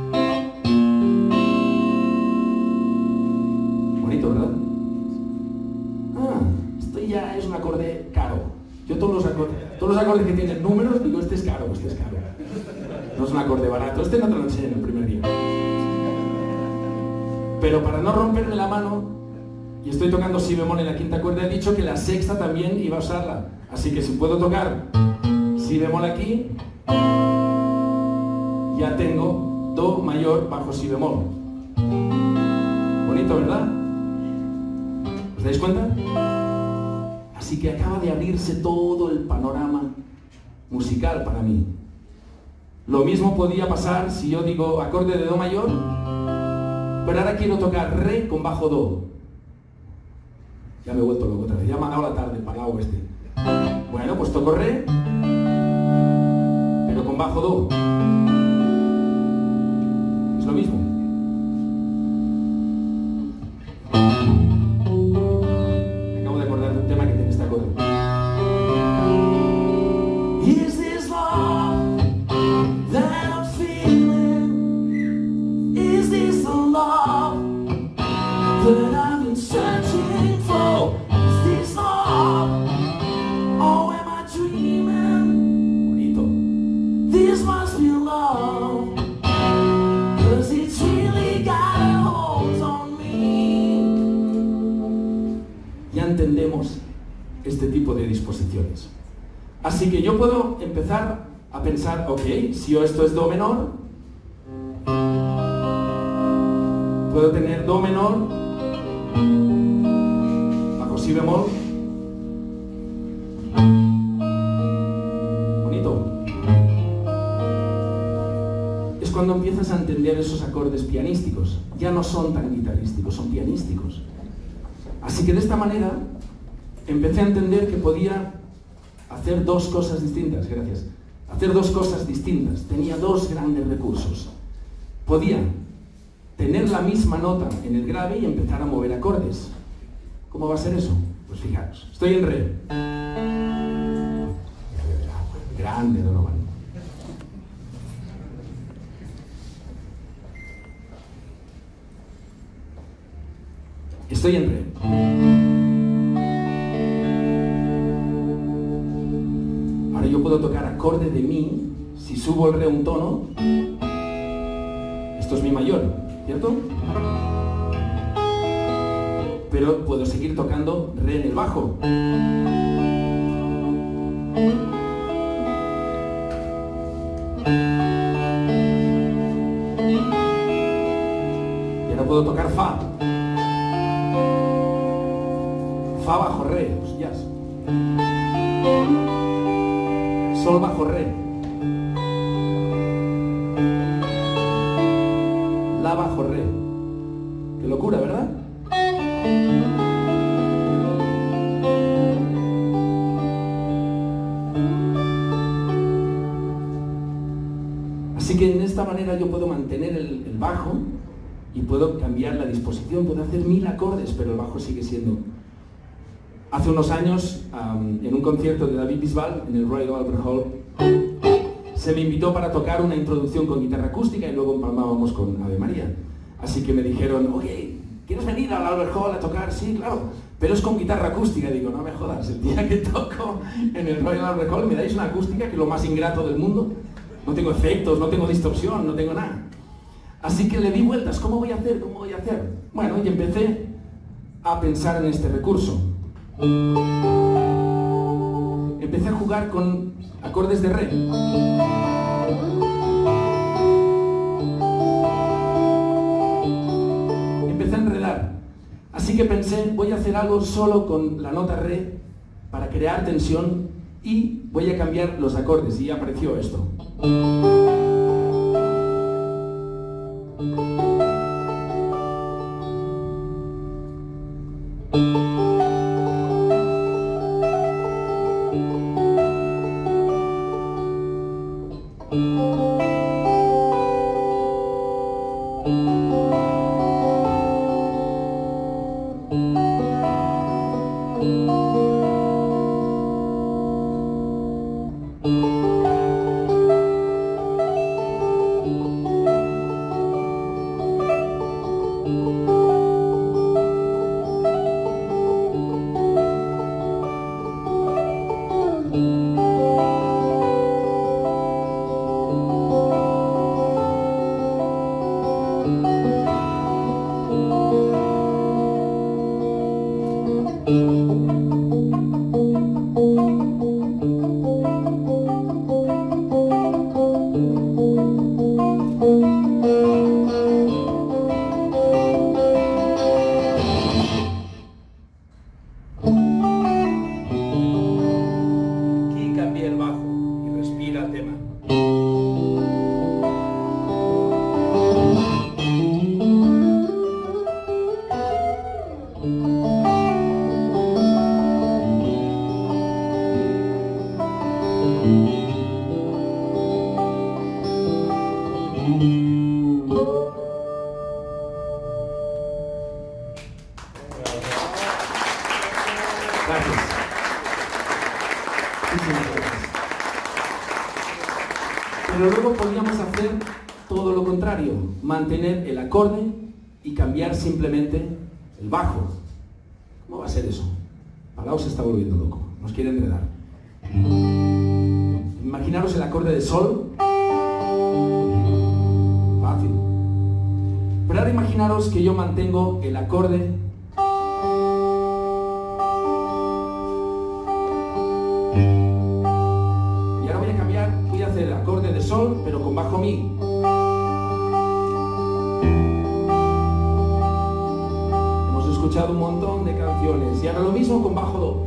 Bonito, ¿verdad? Ah, esto ya es un acorde caro. Yo todos los acordes, todos los acordes que tienen números, digo, este es caro, este es caro. No es un acorde barato, este no te lo enseñé en el primer día. Pero para no romperme la mano, y estoy tocando si bemol en la quinta cuerda, he dicho que la sexta también iba a usarla. Así que si puedo tocar si bemol aquí, ya tengo do mayor bajo si bemol. Bonito, ¿verdad? ¿Os dais cuenta? Así que acaba de abrirse todo el panorama musical para mí. Lo mismo podía pasar si yo digo acorde de do mayor, pero ahora quiero tocar re con bajo do. Ya me he vuelto loco otra vez, ya me ha dado la tarde, palao este. Bueno, pues toco re, pero con bajo do. Es lo mismo. Me acabo de acordar de un tema que tiene este acorde. Is this love that I'm feeling? Is this the love that I've been searching for? Is this love? Oh, am I dreaming? Bonito. This must be love, 'cause it's really got a hold on me. Ya entendemos este tipo de disposiciones. Así que yo puedo empezar a pensar, ok, si esto es do menor, puedo tener do menor bajo si bemol. Bonito. Es cuando empiezas a entender esos acordes pianísticos. Ya no son tan guitarrísticos, son pianísticos. Así que de esta manera empecé a entender que podía hacer dos cosas distintas, gracias. Hacer dos cosas distintas. Tenía dos grandes recursos. Podía tener la misma nota en el grave y empezar a mover acordes. ¿Cómo va a ser eso? Pues fijaros, estoy en re. Grande, Donovan. Estoy en re. Ahora yo puedo tocar acorde de mi, si subo el re un tono, esto es mi mayor, ¿cierto? Pero puedo seguir tocando re en el bajo. Y ahora puedo tocar fa. Fa bajo re, hostias. Sol bajo re. La bajo re. Qué locura, ¿verdad? Así que en esta manera yo puedo mantener el, el bajo y puedo cambiar la disposición, puedo hacer mil acordes, pero el bajo sigue siendo. Hace unos años, um, en un concierto de David Bisbal, en el Royal Albert Hall, se me invitó para tocar una introducción con guitarra acústica y luego empalmábamos con Ave María. Así que me dijeron, oye, ¿quieres venir al Albert Hall a tocar? Sí, claro, pero es con guitarra acústica. Y digo, no me jodas, el día que toco en el Royal Albert Hall me dais una acústica que es lo más ingrato del mundo. No tengo efectos, no tengo distorsión, no tengo nada. Así que le di vueltas, ¿cómo voy a hacer? ¿Cómo voy a hacer? Bueno, y empecé a pensar en este recurso. Empecé a jugar con acordes de re. Empecé a enredar. Así que pensé, voy a hacer algo solo con la nota re para crear tensión y voy a cambiar los acordes. Y apareció esto. Gracias. Pero luego podríamos hacer todo lo contrario, mantener el acorde y cambiar simplemente el bajo. ¿Cómo va a ser eso? Palau se está volviendo loco, nos quiere enredar. Imaginaros el acorde de sol. Fácil. Pero ahora imaginaros que yo mantengo el acorde y ahora voy a cambiar, voy a hacer el acorde de sol pero con bajo mi. Hemos escuchado un montón de canciones y ahora lo mismo con bajo do.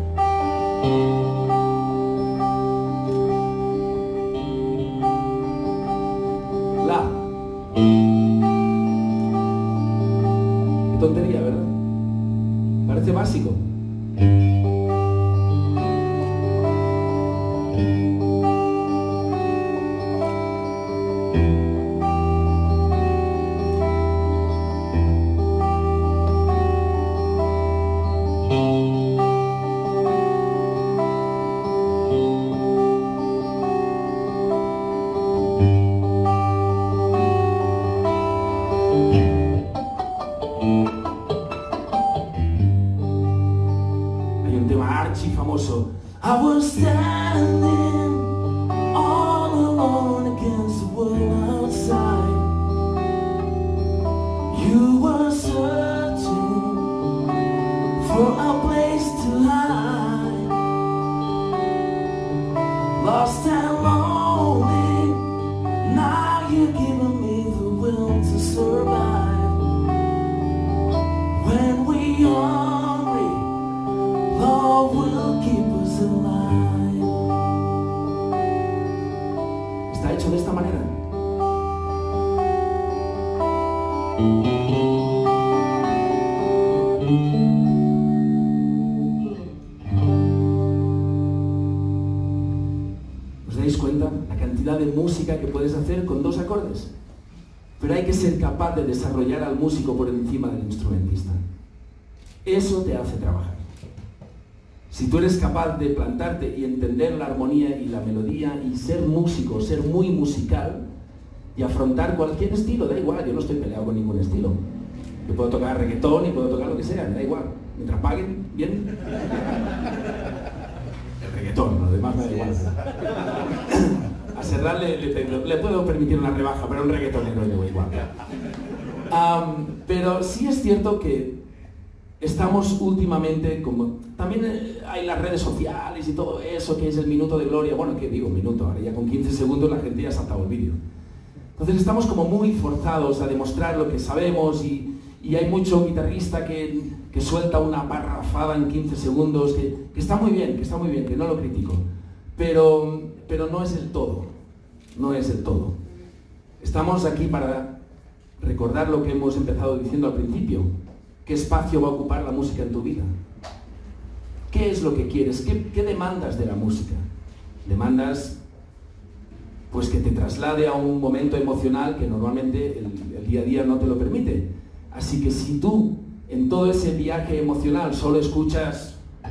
La. Qué tontería, ¿verdad? Parece básico. lost and lonely. Now you've given me the will to survive. When we are hungry, love will keep us alive. Está hecho de esta manera. ¿Os dais cuenta la cantidad de música que puedes hacer con dos acordes? Pero hay que ser capaz de desarrollar al músico por encima del instrumentista. Eso te hace trabajar. Si tú eres capaz de plantarte y entender la armonía y la melodía y ser músico, ser muy musical y afrontar cualquier estilo, da igual, yo no estoy peleado con ningún estilo. Yo puedo tocar reggaetón y puedo tocar lo que sea, me da igual. Mientras paguen, bien. El reggaetón, lo demás me da igual. A Serrat le, le, le puedo permitir una rebaja, pero un reggaetonero le da igual. Um, pero sí es cierto que estamos últimamente, como también hay las redes sociales y todo eso, que es el minuto de gloria. Bueno, ¿qué digo? Minuto, ahora ya con quince segundos la gente ya ha saltado el vídeo. Entonces estamos como muy forzados a demostrar lo que sabemos y, y hay mucho guitarrista que, que suelta una parrafada en quince segundos, que, que está muy bien, que está muy bien, que no lo critico, pero, pero no es el todo, no es el todo. Estamos aquí para recordar lo que hemos empezado diciendo al principio. ¿Qué espacio va a ocupar la música en tu vida? ¿Qué es lo que quieres? ¿Qué, qué demandas de la música? ¿Demandas pues que te traslade a un momento emocional que normalmente el, el día a día no te lo permite? Así que si tú en todo ese viaje emocional solo escuchas...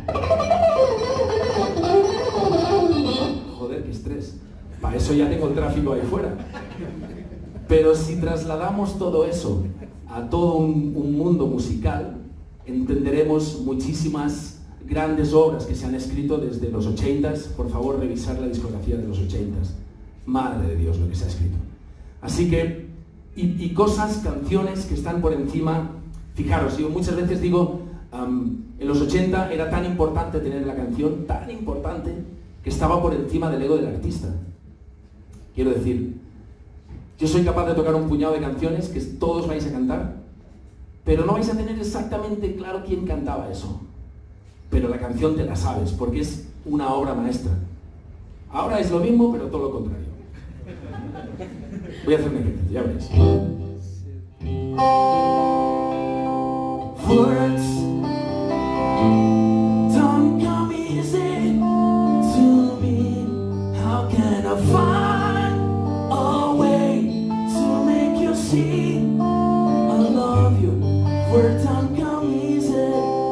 Joder, qué estrés. Para eso ya tengo el tráfico ahí fuera. Pero si trasladamos todo eso a todo un, un mundo musical, entenderemos muchísimas grandes obras que se han escrito desde los ochentas. Por favor, revisar la discografía de los ochentas. Madre de Dios, lo que se ha escrito. Así que, y, y cosas, canciones que están por encima. Fijaros, yo muchas veces digo, um, en los ochenta era tan importante tener la canción, tan importante, que estaba por encima del ego del artista. Quiero decir, yo soy capaz de tocar un puñado de canciones que todos vais a cantar, pero no vais a tener exactamente claro quién cantaba eso. Pero la canción te la sabes, porque es una obra maestra. Ahora es lo mismo, pero todo lo contrario. Voy a hacer un ejercicio, ya veréis. Words don't come easy to me. How can I find a way to make you see I love you? Words don't come easy.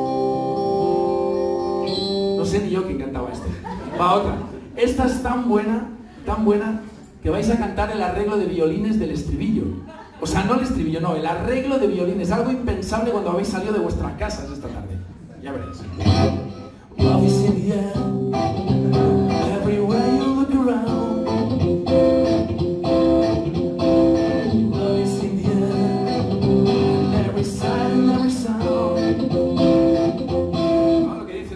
No sé ni yo quién cantaba esto. Va otra. Esta es tan buena, tan buena, que vais a cantar el arreglo de violines del estribillo. O sea, no el estribillo, no, el arreglo de violines. Algo impensable cuando habéis salido de vuestras casas esta tarde. Ya veréis. Love is in the air, everywhere you look around. Love is in the air, every side and every sound. Ah, lo que dicen.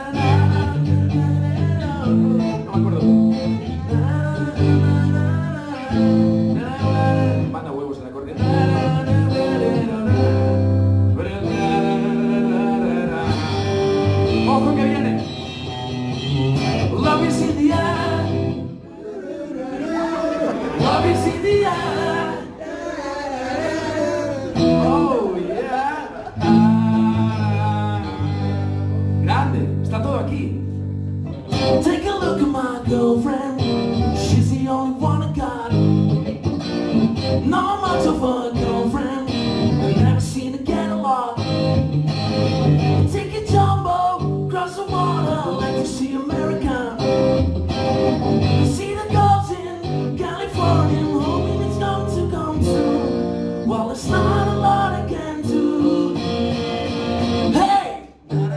No me acuerdo. Manda huevos el acordeón. Ojo que viene. Love is in the air. Love is in the air. Oh yeah. Ah, grande, está todo aquí. Take a look at my girlfriend. She's the only one I got. Not much of a girlfriend. I've never seen her get along. Take a jumbo, cross the water, like to see America. See the girls in California, hoping it's going to come true. Well, it's not a lot I can do. Hey!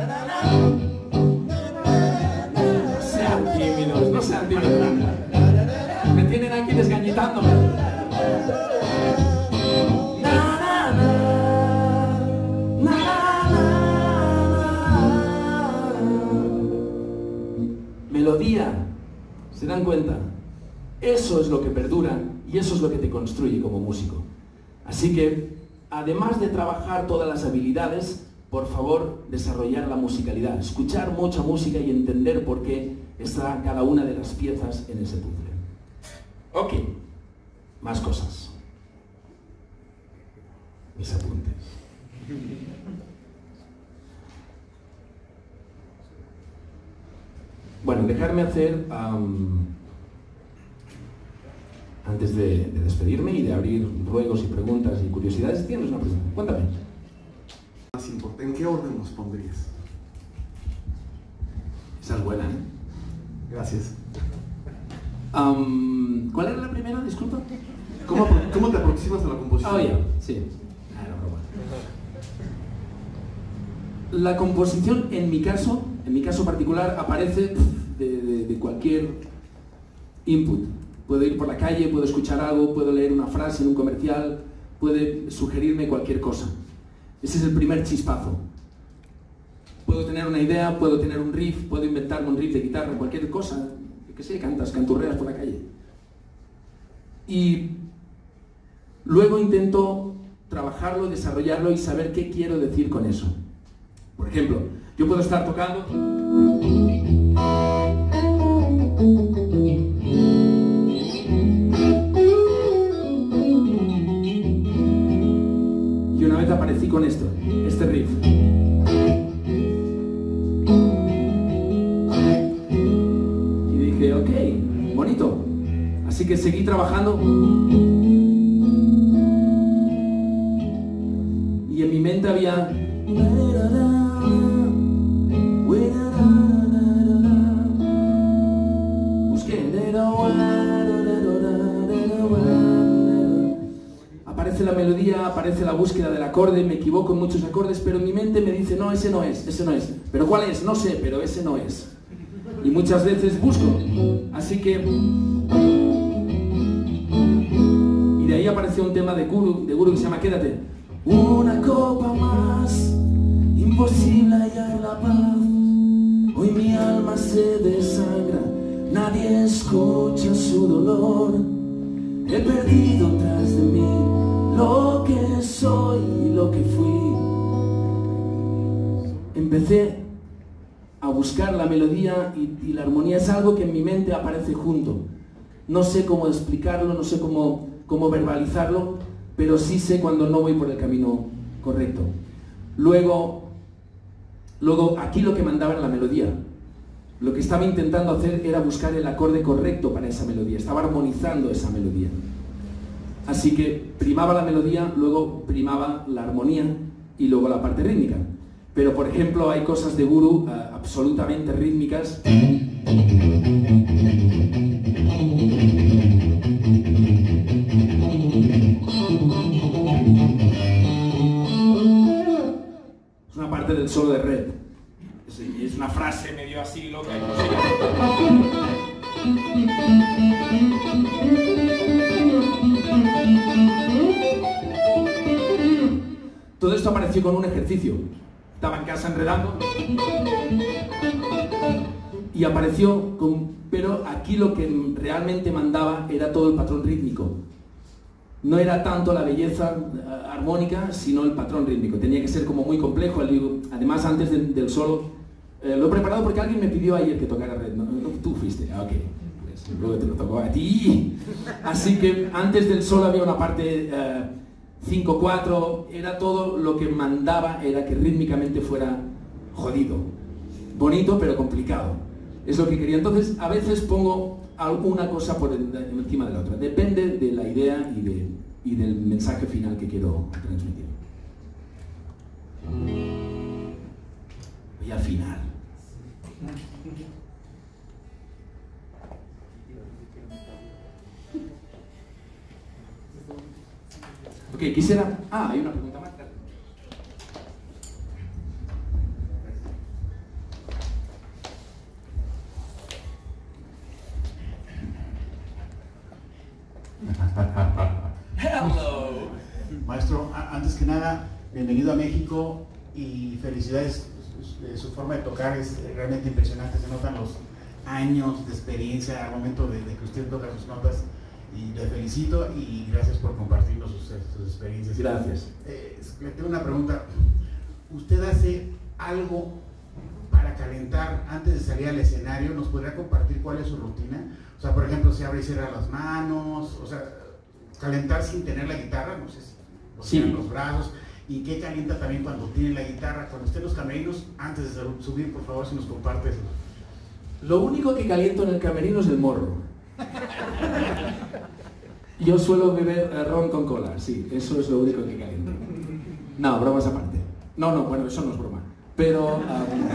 No sean tímidos, no sean tímidos. Me tienen aquí desgañitándome. Melodía. dan cuenta? Eso es lo que perdura y eso es lo que te construye como músico. Así que, además de trabajar todas las habilidades, por favor, desarrollar la musicalidad, escuchar mucha música y entender por qué está cada una de las piezas en ese puzzle. Ok, más cosas. Mis apuntes. Bueno, dejarme hacer, um, antes de, de despedirme y de abrir ruegos y preguntas y curiosidades, tienes una pregunta. Cuéntame. ¿En qué orden los pondrías? Esa es buena, ¿eh? Gracias. Um, ¿Cuál era la primera? Disculpa. ¿Cómo, cómo te aproximas a la composición? Ah, ya, sí. Ah, no, no, bueno. La composición, en mi caso, en mi caso particular, aparece de, de, de cualquier input. Puedo ir por la calle, puedo escuchar algo, puedo leer una frase en un comercial, puede sugerirme cualquier cosa. Ese es el primer chispazo. Puedo tener una idea, puedo tener un riff, puedo inventarme un riff de guitarra, cualquier cosa, que sé, cantas, canturreas por la calle. Y luego intento trabajarlo, desarrollarlo y saber qué quiero decir con eso. Por ejemplo, yo puedo estar tocando y una vez aparecí con esto, este riff. Y dije, ok, bonito. Así que seguí trabajando. Y en mi mente había... Busqué. Aparece la melodía, aparece la búsqueda del acorde, me equivoco en muchos acordes, pero en mi mente me dice, no, ese no es, ese no es. ¿Pero cuál es? No sé, pero ese no es. Y muchas veces busco. Así que... Y de ahí apareció un tema de Guru, de Guru que se llama Quédate. Una copa más, imposible hallar la paz. Hoy mi alma se desangra, nadie escucha su dolor. He perdido tras de mí lo que soy y lo que fui. Empecé a buscar la melodía y, y la armonía es algo que en mi mente aparece junto. No sé cómo explicarlo, no sé cómo, cómo verbalizarlo, pero sí sé cuando no voy por el camino correcto. Luego, luego aquí lo que mandaba era la melodía. Lo que estaba intentando hacer era buscar el acorde correcto para esa melodía, estaba armonizando esa melodía. Así que primaba la melodía, luego primaba la armonía y luego la parte rítmica. Pero por ejemplo hay cosas de Guru uh, absolutamente rítmicas. Es una parte del solo de Red. Es, es una frase medio así loca. Todo esto apareció con un ejercicio. Estaba en casa enredando y apareció con... Pero aquí lo que realmente mandaba era todo el patrón rítmico. No era tanto la belleza armónica, sino el patrón rítmico. Tenía que ser como muy complejo. Además, antes de, del solo, eh, lo he preparado porque alguien me pidió ayer que tocara Red. No, no, tú fuiste, ah, ok. Pues luego te lo tocó a ti. Así que antes del solo había una parte... Eh, cinco cuatro, era todo lo que mandaba, era que rítmicamente fuera jodido, bonito pero complicado. Es lo que quería. Entonces a veces pongo alguna cosa por encima de la otra, depende de la idea y, de, y del mensaje final que quiero transmitir. Voy al final. Ok, quisiera... Ah, hay una pregunta más. Hello. Maestro, antes que nada, bienvenido a México y felicidades. Su forma de tocar es realmente impresionante. Se notan los, años de experiencia al momento de, de que usted toca sus notas, y le felicito y gracias por compartirnos sus, sus experiencias. Gracias. Eh, le tengo una pregunta. ¿Usted hace algo para calentar antes de salir al escenario? ¿Nos podría compartir cuál es su rutina? O sea, por ejemplo, se abre y cierra las manos, o sea, calentar sin tener la guitarra, no sé si o sí. sea, los brazos. ¿Y qué calienta también cuando tiene la guitarra? Cuando esté en los camerinos, antes de subir, por favor, si nos compartes. Lo único que caliento en el camerino es el morro. Yo suelo beber ron con cola, sí, eso es lo único que caliento. No, bromas aparte. No, no, bueno, eso no es broma. Pero, um,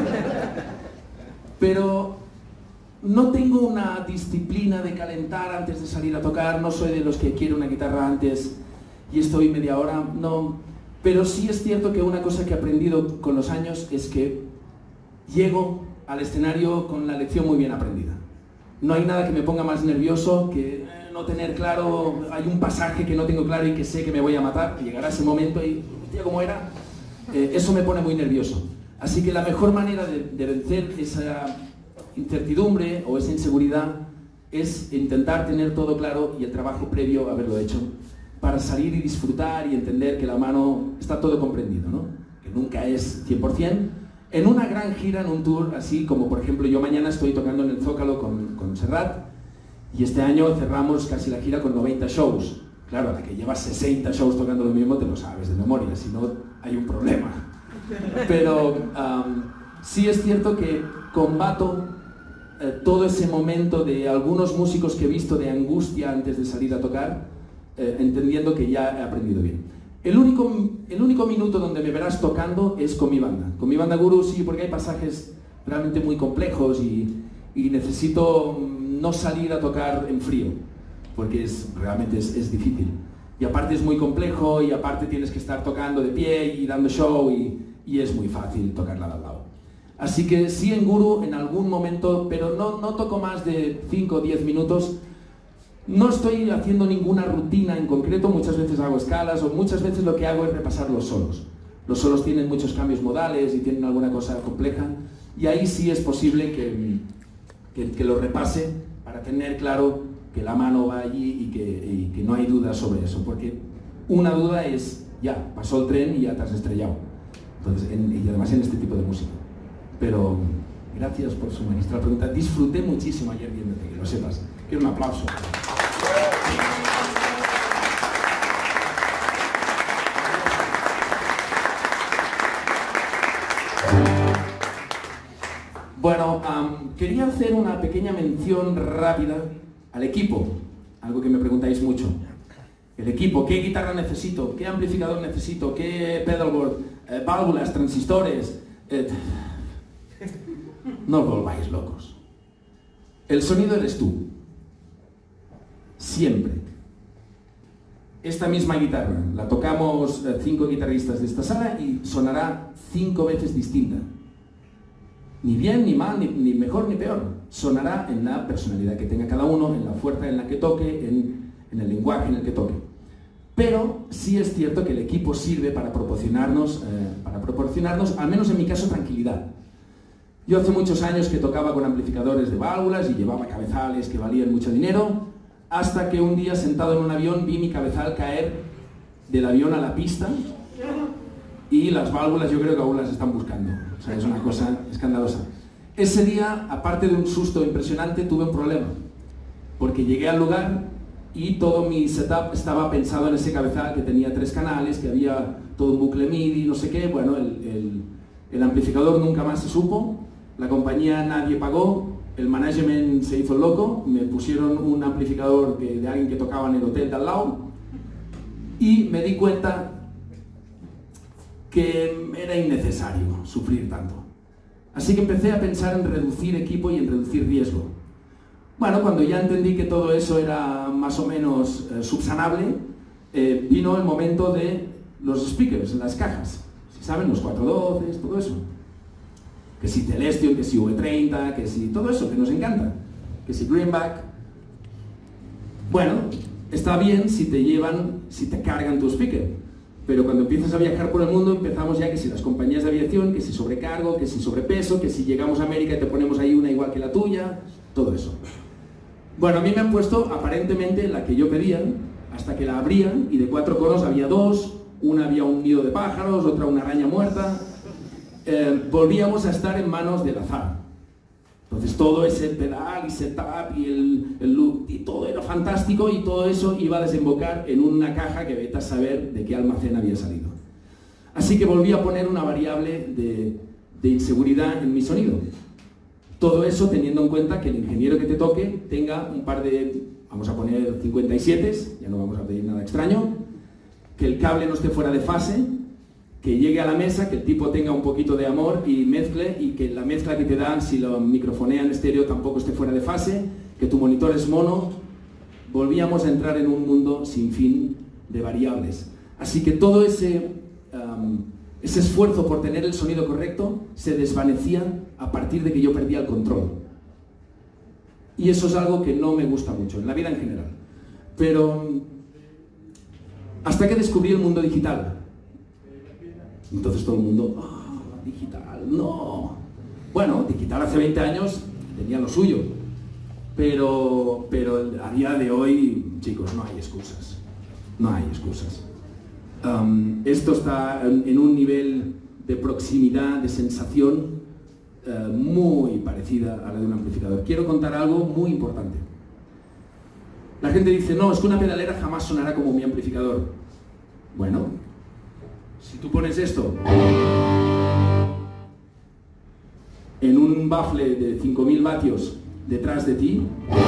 pero no tengo una disciplina de calentar antes de salir a tocar, no soy de los que quiere una guitarra antes y estoy media hora, no. Pero sí es cierto que una cosa que he aprendido con los años es que llego al escenario con la lección muy bien aprendida. No hay nada que me ponga más nervioso que no tener claro, hay un pasaje que no tengo claro y que sé que me voy a matar, que llegará ese momento y, hostia, ¿cómo era? Eh, eso me pone muy nervioso. Así que la mejor manera de, de vencer esa incertidumbre o esa inseguridad es intentar tener todo claro y el trabajo previo haberlo hecho para salir y disfrutar y entender que la mano está todo comprendido, ¿no? Que nunca es cien por cien. En una gran gira, en un tour, así como por ejemplo yo mañana estoy tocando en el Zócalo con, con Serrat y este año cerramos casi la gira con noventa shows. Claro, a la que llevas sesenta shows tocando lo mismo te lo sabes de memoria, si no hay un problema. Pero um, sí es cierto que combato eh, todo ese momento de algunos músicos que he visto de angustia antes de salir a tocar, eh, entendiendo que ya he aprendido bien. El único, el único minuto donde me verás tocando es con mi banda. Con mi banda Guru sí, porque hay pasajes realmente muy complejos y, y necesito no salir a tocar en frío, porque es, realmente es, es difícil. Y aparte es muy complejo y aparte tienes que estar tocando de pie y dando show y, y es muy fácil tocarla al lado. Así que sí en Guru en algún momento, pero no, no toco más de cinco o diez minutos. No estoy haciendo ninguna rutina en concreto, muchas veces hago escalas o muchas veces lo que hago es repasar los solos. Los solos tienen muchos cambios modales y tienen alguna cosa compleja y ahí sí es posible que, que, que lo repase para tener claro que la mano va allí y que, y que no hay duda sobre eso, porque una duda es, ya, pasó el tren y ya te has estrellado. Entonces, en, y además en este tipo de música. Pero gracias por su magistral pregunta, disfruté muchísimo ayer viéndote, que lo sepas. Quiero un aplauso. Bueno, um, quería hacer una pequeña mención rápida al equipo, algo que me preguntáis mucho. El equipo, ¿qué guitarra necesito? ¿Qué amplificador necesito? ¿Qué pedalboard? Eh, válvulas, transistores. Eh, no os volváis locos. El sonido eres tú. Siempre. Esta misma guitarra, la tocamos eh, cinco guitarristas de esta sala y sonará cinco veces distinta. Ni bien, ni mal, ni, ni mejor, ni peor. Sonará en la personalidad que tenga cada uno, en la fuerza en la que toque, en, en el lenguaje en el que toque. Pero sí es cierto que el equipo sirve para proporcionarnos, eh, para proporcionarnos, al menos en mi caso, tranquilidad. Yo hace muchos años que tocaba con amplificadores de válvulas y llevaba cabezales que valían mucho dinero, hasta que un día sentado en un avión vi mi cabezal caer del avión a la pista y las válvulas yo creo que aún las están buscando. O sea, es una cosa escandalosa. Ese día, aparte de un susto impresionante, tuve un problema, porque llegué al lugar y todo mi setup estaba pensado en ese cabezal que tenía tres canales, que había todo un bucle MIDI, no sé qué. Bueno, el, el, el amplificador nunca más se supo, la compañía nadie pagó, el management se hizo loco, me pusieron un amplificador que, de alguien que tocaba en el hotel de al lado y me di cuenta que era innecesario sufrir tanto. Así que empecé a pensar en reducir equipo y en reducir riesgo. Bueno, cuando ya entendí que todo eso era más o menos eh, subsanable, eh, vino el momento de los speakers, las cajas. Si saben, los cuatro doce, todo eso. Que si Celestion, que si V treinta, que si todo eso, que nos encanta. Que si Greenback. Bueno, está bien si te llevan, si te cargan tu speaker. Pero cuando empiezas a viajar por el mundo, empezamos ya que si las compañías de aviación, que si sobrecargo, que si sobrepeso, que si llegamos a América y te ponemos ahí una igual que la tuya, todo eso. Bueno, a mí me han puesto aparentemente la que yo pedía, hasta que la abrían y de cuatro conos había dos, una había un nido de pájaros, otra una araña muerta. Eh, volvíamos a estar en manos del azar. Entonces todo ese pedal y setup y el, el look y todo era fantástico y todo eso iba a desembocar en una caja que vete a saber de qué almacén había salido. Así que volví a poner una variable de, de inseguridad en mi sonido. Todo eso teniendo en cuenta que el ingeniero que te toque tenga un par de, vamos a poner cincuenta y siete, ya no vamos a pedir nada extraño, que el cable no esté fuera de fase, que llegue a la mesa, que el tipo tenga un poquito de amor y mezcle, y que la mezcla que te dan, si lo microfonean estéreo, tampoco esté fuera de fase, que tu monitor es mono. Volvíamos a entrar en un mundo sin fin de variables. Así que todo ese, um, ese esfuerzo por tener el sonido correcto se desvanecía a partir de que yo perdía el control. Y eso es algo que no me gusta mucho, en la vida en general. Pero hasta que descubrí el mundo digital. Entonces todo el mundo, oh, digital, no. Bueno, digital hace veinte años tenía lo suyo, pero, pero a día de hoy, chicos, no hay excusas, no hay excusas. Um, esto está en, en un nivel de proximidad, de sensación, uh, muy parecida a la de un amplificador. Quiero contar algo muy importante. La gente dice, no, es que una pedalera jamás sonará como mi amplificador. Bueno, si tú pones esto en un bafle de cinco mil vatios detrás de ti,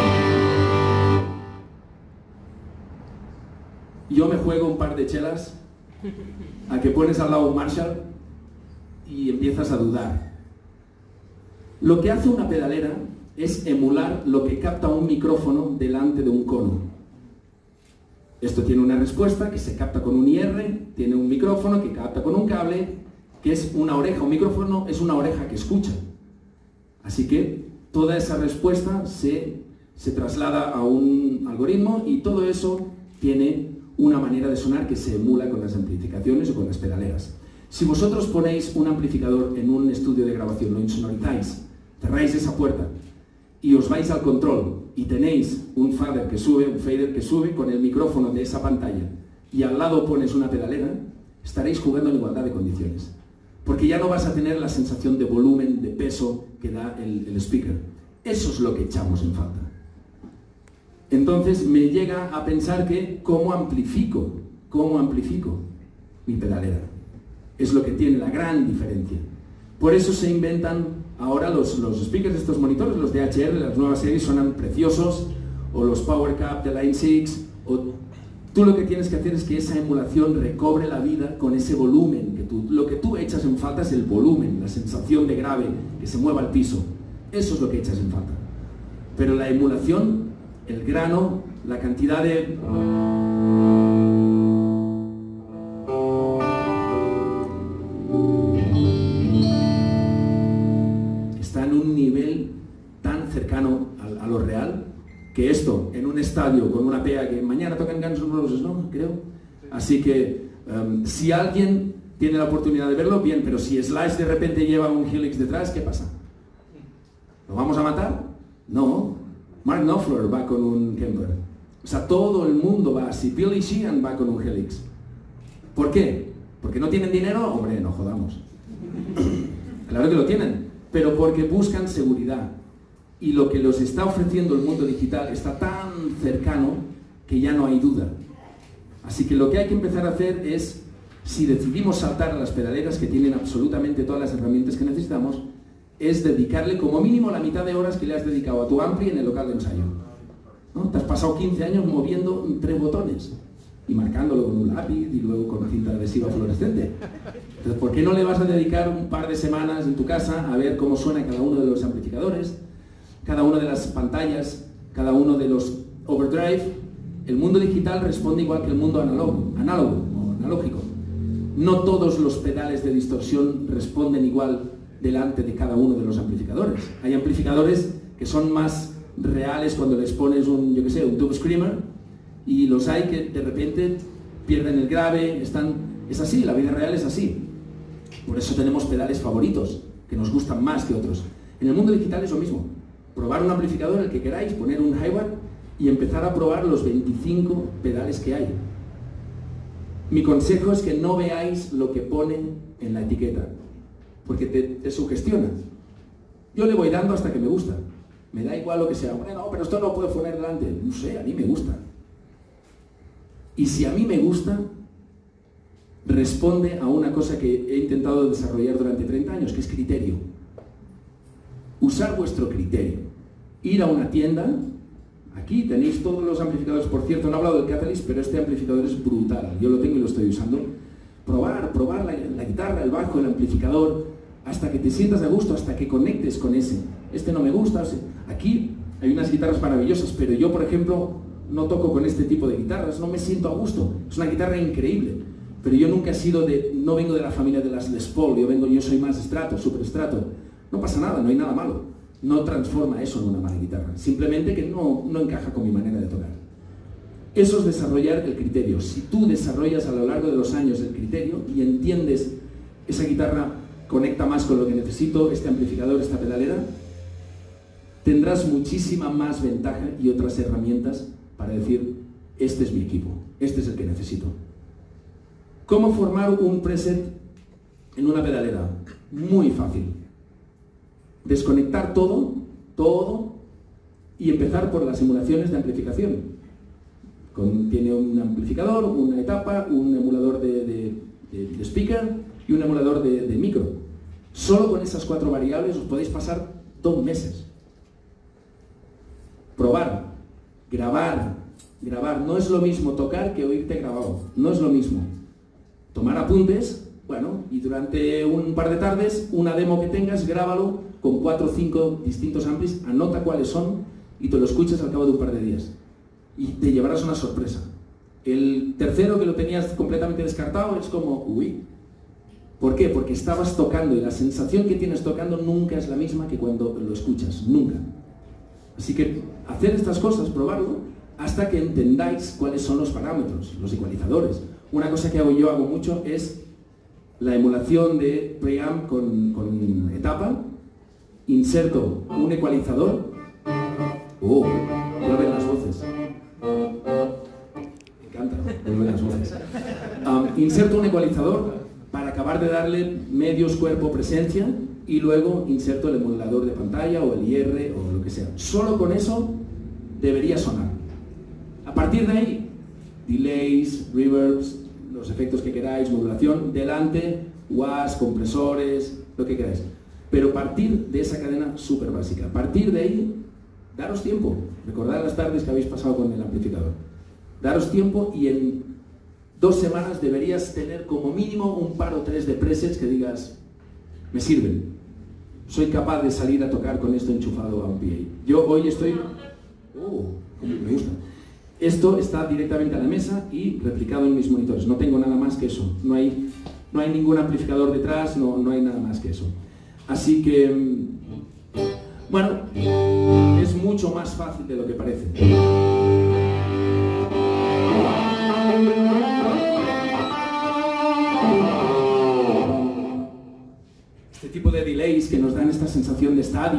yo me juego un par de chelas a que pones al lado un Marshall y empiezas a dudar. Lo que hace una pedalera es emular lo que capta un micrófono delante de un cono. Esto tiene una respuesta que se capta con un I R, tiene un micrófono que capta con un cable, que es una oreja. Un micrófono es una oreja que escucha. Así que toda esa respuesta se, se traslada a un algoritmo y todo eso tiene una manera de sonar que se emula con las amplificaciones o con las pedaleras. Si vosotros ponéis un amplificador en un estudio de grabación, lo insonorizáis, cerráis esa puerta y os vais al control y tenéis un fader que sube, un fader que sube con el micrófono de esa pantalla y al lado pones una pedalera, estaréis jugando en igualdad de condiciones. Porque ya no vas a tener la sensación de volumen, de peso que da el, el speaker. Eso es lo que echamos en falta. Entonces me llega a pensar que ¿cómo amplifico? ¿Cómo amplifico mi pedalera? Es lo que tiene la gran diferencia. Por eso se inventan ahora los, los speakers de estos monitores, los de H R, las nuevas series sonan preciosos, o los PowerCap de Line seis, o tú lo que tienes que hacer es que esa emulación recobre la vida con ese volumen, que tú, lo que tú echas en falta es el volumen, la sensación de grave, que se mueva al piso, eso es lo que echas en falta. Pero la emulación, el grano, la cantidad de... cercano a, a lo real, que esto en un estadio con una P A que mañana tocan Guns N' Roses, ¿no? Creo. Así que um, si alguien tiene la oportunidad de verlo, bien, pero si Slash de repente lleva un Helix detrás, ¿qué pasa? ¿Lo vamos a matar? No. Mark Knopfler va con un Kemper. O sea, todo el mundo va así. Billy Sheehan va con un Helix. ¿Por qué? ¿Porque no tienen dinero? Hombre, no jodamos. Claro que lo tienen, pero porque buscan seguridad. Y lo que los está ofreciendo el mundo digital está tan cercano que ya no hay duda. Así que lo que hay que empezar a hacer es, si decidimos saltar a las pedaleras que tienen absolutamente todas las herramientas que necesitamos, es dedicarle como mínimo la mitad de horas que le has dedicado a tu ampli en el local de ensayo, ¿no? Te has pasado quince años moviendo tres botones y marcándolo con un lápiz y luego con cinta adhesiva fluorescente. Entonces, ¿por qué no le vas a dedicar un par de semanas en tu casa a ver cómo suena cada uno de los amplificadores, cada una de las pantallas, cada uno de los overdrive? El mundo digital responde igual que el mundo análogo, análogo o analógico. No todos los pedales de distorsión responden igual delante de cada uno de los amplificadores. Hay amplificadores que son más reales cuando les pones un, yo que sé, un tube screamer, y los hay que de repente pierden el grave, están... Es así, la vida real es así. Por eso tenemos pedales favoritos, que nos gustan más que otros. En el mundo digital es lo mismo. Probar un amplificador, el que queráis, poner un hi-hat y empezar a probar los veinticinco pedales que hay. Mi consejo es que no veáis lo que pone en la etiqueta, porque te, te sugestiona. Yo le voy dando hasta que me gusta. Me da igual lo que sea. Bueno, pero esto no puedo poner delante. No sé, a mí me gusta. Y si a mí me gusta, responde a una cosa que he intentado desarrollar durante treinta años, que es criterio. Usar vuestro criterio. Ir a una tienda. Aquí tenéis todos los amplificadores. Por cierto, no he hablado del Catalyst, pero este amplificador es brutal. Yo lo tengo y lo estoy usando. Probar, probar la, la guitarra, el bajo, el amplificador, hasta que te sientas a gusto, hasta que conectes con ese. Este no me gusta. O sea, aquí hay unas guitarras maravillosas, pero yo, por ejemplo, no toco con este tipo de guitarras, no me siento a gusto. Es una guitarra increíble, pero yo nunca he sido de, no vengo de la familia de las Les Paul, yo vengo, yo soy más Strato, super Strato. No pasa nada, no hay nada malo. No transforma eso en una mala guitarra, simplemente que no, no encaja con mi manera de tocar. Eso es desarrollar el criterio. Si tú desarrollas a lo largo de los años el criterio y entiendes, esa guitarra conecta más con lo que necesito, este amplificador, esta pedalera, tendrás muchísima más ventaja y otras herramientas para decir, este es mi equipo, este es el que necesito. ¿Cómo formar un preset en una pedalera? Muy fácil. Desconectar todo, todo, y empezar por las emulaciones de amplificación. Con, tiene un amplificador, una etapa, un emulador de, de, de, de speaker y un emulador de, de micro. Solo con esas cuatro variables os podéis pasar dos meses. Probar, grabar, grabar. No es lo mismo tocar que oírte grabado. No es lo mismo. Tomar apuntes, bueno, y durante un par de tardes, una demo que tengas, grábalo con cuatro o cinco distintos amplis, anota cuáles son y te lo escuchas al cabo de un par de días. Y te llevarás una sorpresa. El tercero, que lo tenías completamente descartado, es como, uy. ¿Por qué? Porque estabas tocando y la sensación que tienes tocando nunca es la misma que cuando lo escuchas, nunca. Así que hacer estas cosas, probarlo, hasta que entendáis cuáles son los parámetros, los ecualizadores. Una cosa que hago yo, hago mucho, es la emulación de preamp con, con etapa, inserto un ecualizador, oh, vuelven las voces, me encanta, vuelven las voces, um, inserto un ecualizador para acabar de darle medios, cuerpo, presencia, y luego inserto el emulador de pantalla o el I R o lo que sea. Solo con eso debería sonar. A partir de ahí, delays, reverbs, los efectos que queráis, modulación, delante, W A S, compresores, lo que queráis. Pero partir de esa cadena súper básica. A partir de ahí, daros tiempo. Recordad las tardes que habéis pasado con el amplificador. Daros tiempo y en dos semanas deberías tener como mínimo un par o tres de presets que digas, me sirven. Soy capaz de salir a tocar con esto enchufado a un P A. Yo hoy estoy... Oh, me gusta. Esto está directamente a la mesa y replicado en mis monitores. No tengo nada más que eso. No hay, no hay ningún amplificador detrás, no, no hay nada más que eso. Así que, bueno, es mucho más fácil de lo que parece. Este tipo de delays que nos dan esta sensación de estadio.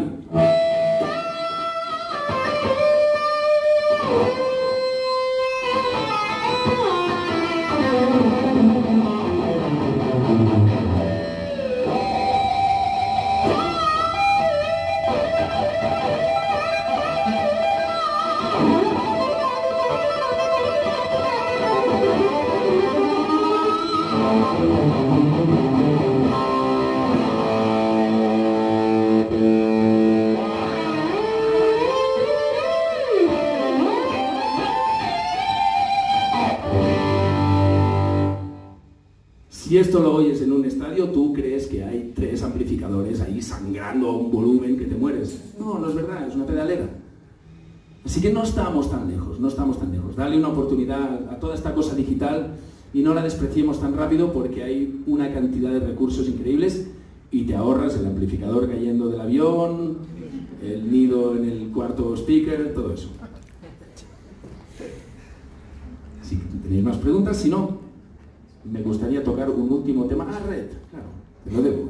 Si esto lo oyes en un estadio, tú crees que hay tres amplificadores ahí sangrando a un volumen que te mueres. No, no es verdad, es una pedalera. Así que no estamos tan lejos, no estamos tan lejos. Dale una oportunidad a toda esta cosa digital y no la despreciemos tan rápido porque hay una cantidad de recursos increíbles y te ahorras el amplificador cayendo del avión, el nido en el cuarto speaker, todo eso. Si tenéis más preguntas, si no, me gustaría tocar un último tema. Ah, Red, claro, te lo debo.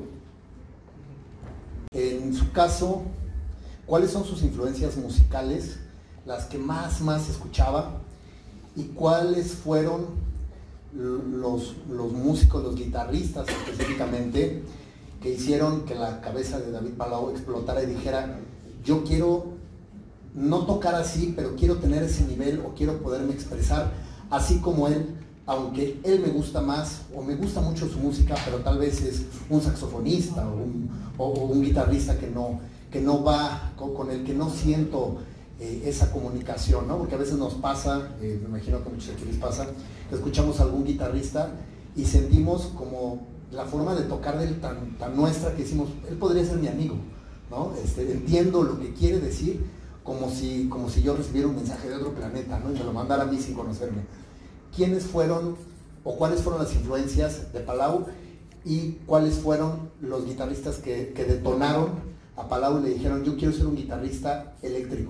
En su caso, ¿cuáles son sus influencias musicales, las que más, más escuchaba? ¿Y cuáles fueron los, los músicos, los guitarristas específicamente, que hicieron que la cabeza de David Palau explotara y dijera, yo quiero no tocar así, pero quiero tener ese nivel o quiero poderme expresar así como él, aunque él me gusta más o me gusta mucho su música, pero tal vez es un saxofonista o un, o, o un guitarrista que no, que no va, con, con el que no siento eh, esa comunicación, ¿no? Porque a veces nos pasa, eh, me imagino que a muchos aquí les pasa, que escuchamos a algún guitarrista y sentimos como la forma de tocar de él tan, tan nuestra que decimos, él podría ser mi amigo, ¿no? Este, entiendo lo que quiere decir como si, como si yo recibiera un mensaje de otro planeta, ¿no? Y me lo mandara a mí sin conocerme. ¿Quiénes fueron o cuáles fueron las influencias de Palau y cuáles fueron los guitarristas que, que detonaron a Palau y le dijeron, yo quiero ser un guitarrista eléctrico?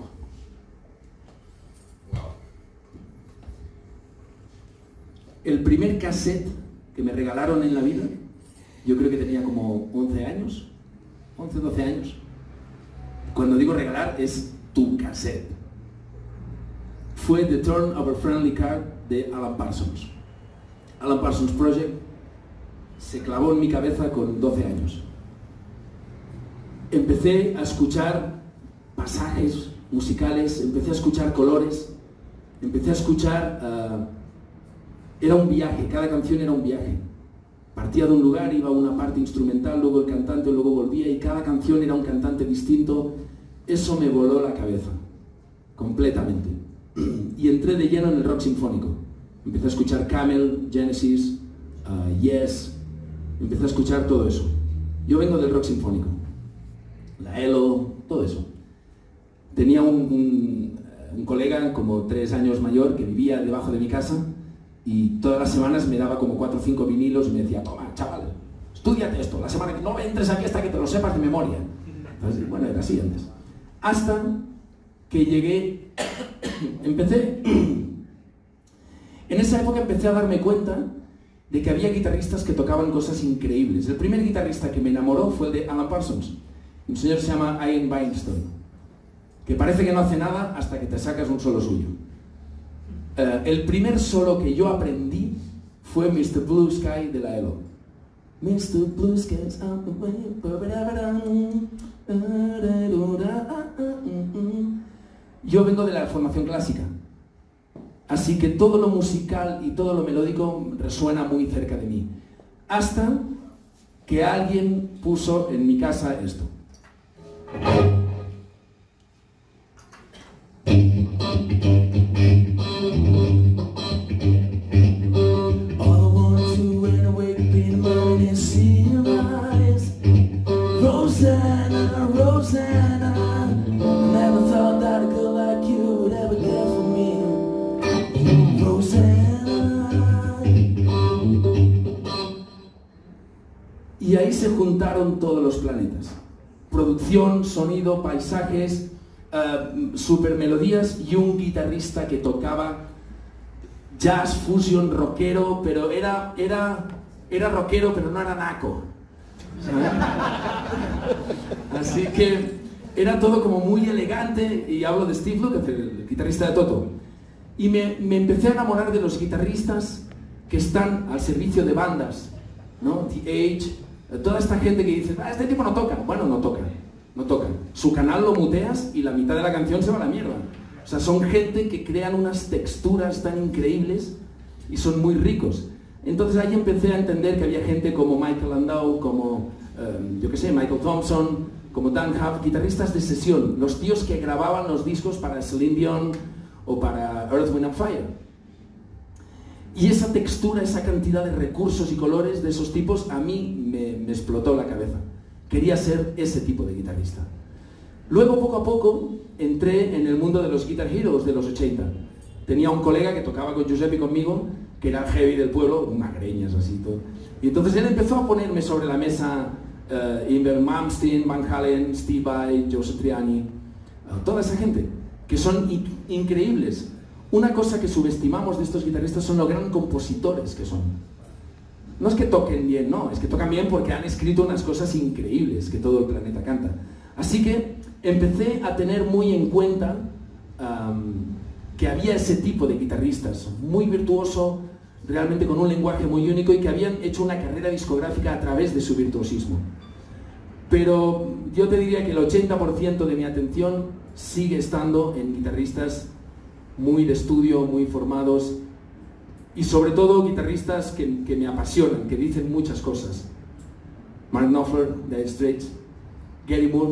El primer cassette que me regalaron en la vida, yo creo que tenía como once años, once, doce años. Cuando digo regalar, es tu cassette. Fue The Turn of a Friendly Card de Alan Parsons. Alan Parsons Project se clavó en mi cabeza con doce años. Empecé a escuchar pasajes musicales, empecé a escuchar colores, empecé a escuchar... Uh, era un viaje, cada canción era un viaje. Partía de un lugar, iba a una parte instrumental, luego el cantante, luego volvía y cada canción era un cantante distinto. Eso me voló la cabeza, completamente. Y entré de lleno en el rock sinfónico. Empecé a escuchar Camel, Genesis, uh, Yes, empecé a escuchar todo eso. Yo vengo del rock sinfónico, la Elo, todo eso. Tenía un, un, un colega como tres años mayor que vivía debajo de mi casa y todas las semanas me daba como cuatro o cinco vinilos y me decía, toma, chaval, estúdiate esto, la semana que no entres aquí hasta que te lo sepas de memoria. Entonces, bueno, era así antes. Hasta que llegué, empecé, en esa época empecé a darme cuenta de que había guitarristas que tocaban cosas increíbles. El primer guitarrista que me enamoró fue el de Alan Parsons. Un señor se llama Ian Weinstein, que parece que no hace nada hasta que te sacas un solo suyo. Uh, el primer solo que yo aprendí fue mister Blue Sky de la Elo. mister Blue Sky's out the way. Yo vengo de la formación clásica, así que todo lo musical y todo lo melódico resuena muy cerca de mí. Hasta que alguien puso en mi casa esto. Rosanna, Rosanna, never thought that a girl like you would ever care for me. Rosanna. Y ahí se juntaron todos los planetas. Producción, sonido, paisajes, uh, super melodías y un guitarrista que tocaba jazz, fusion, rockero, pero era, era, era rockero, pero no era naco. Así que era todo como muy elegante, y hablo de Steve Lukather, el guitarrista de Toto, y me, me empecé a enamorar de los guitarristas que están al servicio de bandas, ¿no? The Age, toda esta gente que dice, ah, este tipo no toca. Bueno, no toca, no toca. Su canal lo muteas y la mitad de la canción se va a la mierda. O sea, son gente que crean unas texturas tan increíbles y son muy ricos. Entonces ahí empecé a entender que había gente como Michael Landau, como, um, yo qué sé, Michael Thompson, como Dan Huff, guitarristas de sesión, los tíos que grababan los discos para Celine Dion o para Earth, Wind and Fire. Y esa textura, esa cantidad de recursos y colores de esos tipos, a mí me, me explotó la cabeza. Quería ser ese tipo de guitarrista. Luego, poco a poco, entré en el mundo de los Guitar Heroes de los ochenta. Tenía un colega que tocaba con Giuseppe y conmigo, que era heavy del pueblo, unas greñas así todo. Y entonces él empezó a ponerme sobre la mesa uh, Yngwie Malmsteen, Van Halen, Steve Vai, Joe Satriani, uh, toda esa gente, que son increíbles. Una cosa que subestimamos de estos guitarristas son los gran compositores que son. no es que toquen bien, no, es que tocan bien porque han escrito unas cosas increíbles que todo el planeta canta. Así que empecé a tener muy en cuenta um, que había ese tipo de guitarristas, muy virtuoso, realmente con un lenguaje muy único y que habían hecho una carrera discográfica a través de su virtuosismo. Pero yo te diría que el ochenta por ciento de mi atención sigue estando en guitarristas muy de estudio, muy formados y sobre todo guitarristas que, que me apasionan, que dicen muchas cosas. Mark Knopfler, Dire Straits, Gary Moore.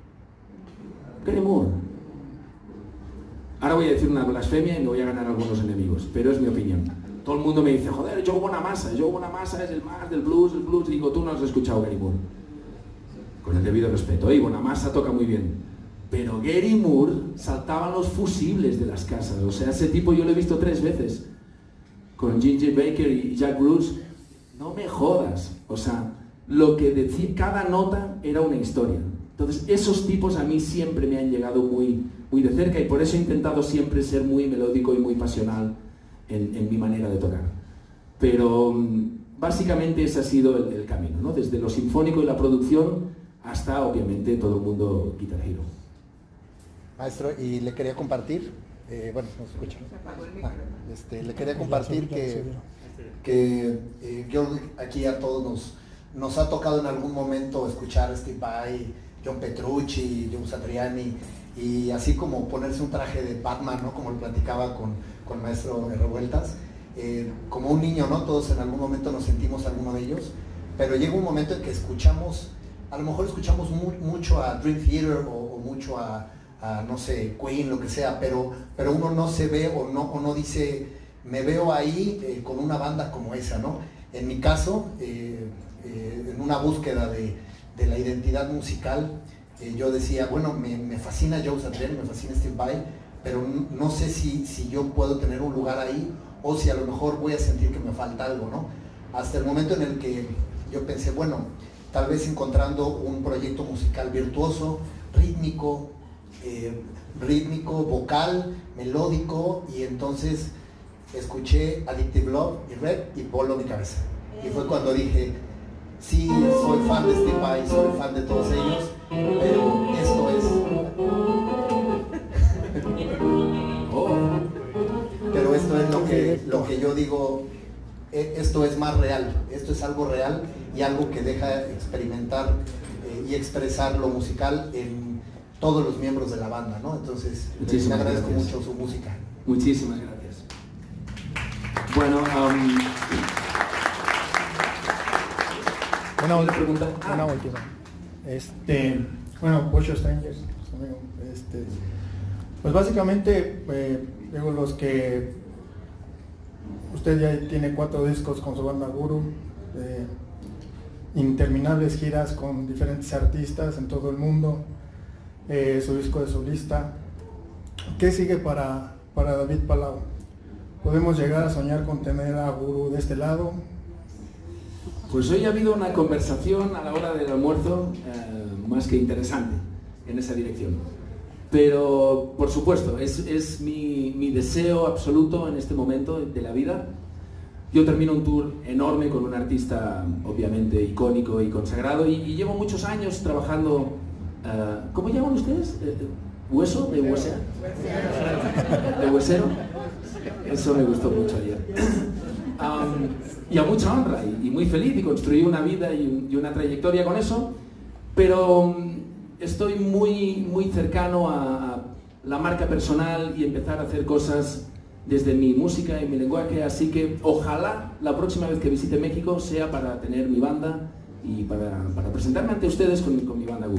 Gary Moore. Ahora voy a decir una blasfemia y me voy a ganar algunos enemigos, pero es mi opinión. Todo el mundo me dice, joder, Joe Bonamassa, Joe Bonamassa es el más del blues, el blues. Digo, tú no has escuchado Gary Moore. Con el debido respeto, y Bonamassa toca muy bien. Pero Gary Moore saltaban los fusibles de las casas. O sea, ese tipo yo lo he visto tres veces. Con Ginger Baker y Jack Bruce. No me jodas. O sea, lo que decía, cada nota era una historia. Entonces, esos tipos a mí siempre me han llegado muy, muy de cerca y por eso he intentado siempre ser muy melódico y muy pasional en, en mi manera de tocar. Pero básicamente ese ha sido el, el camino, ¿no? Desde lo sinfónico y la producción hasta, obviamente, todo el mundo Guitar Hero. Maestro, y le quería compartir, eh, bueno, no se escucha, ¿no? Ah, este, le quería compartir que, que eh, yo aquí a todos nos, nos ha tocado en algún momento escuchar a Steve Vai, John Petrucci, Joe Satriani, y así como ponerse un traje de Batman, ¿no? Como lo platicaba con, con Maestro Revueltas, eh, como un niño, ¿no? Todos en algún momento nos sentimos alguno de ellos, pero llega un momento en que escuchamos, a lo mejor escuchamos mu mucho a Dream Theater o, o mucho a, a, no sé, Queen, lo que sea, pero, pero uno no se ve o no, o no dice, me veo ahí eh, con una banda como esa, ¿no? En mi caso, eh, eh, en una búsqueda de, de la identidad musical, eh, yo decía, bueno, me, me fascina Joe Satriani, me fascina Steve Vai, pero no sé si, si yo puedo tener un lugar ahí o si a lo mejor voy a sentir que me falta algo, ¿no? Hasta el momento en el que yo pensé, bueno, tal vez encontrando un proyecto musical virtuoso, rítmico, eh, rítmico, vocal, melódico, y entonces escuché Addictive Love y Red y voló mi cabeza. Y fue cuando dije, sí, soy fan de Steve Vai, soy fan de todos ellos, pero esto es... oh. Pero esto es lo que, lo que yo digo, esto es más real, esto es algo real y algo que deja experimentar eh, y expresar lo musical en todos los miembros de la banda, ¿no? Entonces, les agradezco gracias. mucho su música. Muchísimas gracias. Bueno, um... una, una pregunta. Ah. Una última. Este, bueno, Pocho Strangers, este, pues básicamente, eh, digo, los que usted ya tiene cuatro discos con su banda Guru, eh, interminables giras con diferentes artistas en todo el mundo, eh, su disco de solista. ¿Qué sigue para, para David Palau? ¿Podemos llegar a soñar con tener a Guru de este lado? Pues hoy ha habido una conversación a la hora del almuerzo eh, más que interesante en esa dirección. Pero, por supuesto, es, es mi, mi deseo absoluto en este momento de la vida. Yo termino un tour enorme con un artista obviamente icónico y consagrado y, y llevo muchos años trabajando, uh, ¿cómo llaman ustedes? ¿Hueso? ¿De huesero? ¿De huesero? Eso me gustó mucho ayer. Um, y a mucha honra y, y muy feliz y construí una vida y, y una trayectoria con eso, pero um, estoy muy, muy cercano a, a la marca personal y empezar a hacer cosas desde mi música y mi lenguaje, así que ojalá la próxima vez que visite México sea para tener mi banda y para, para presentarme ante ustedes con, con mi banda Guru.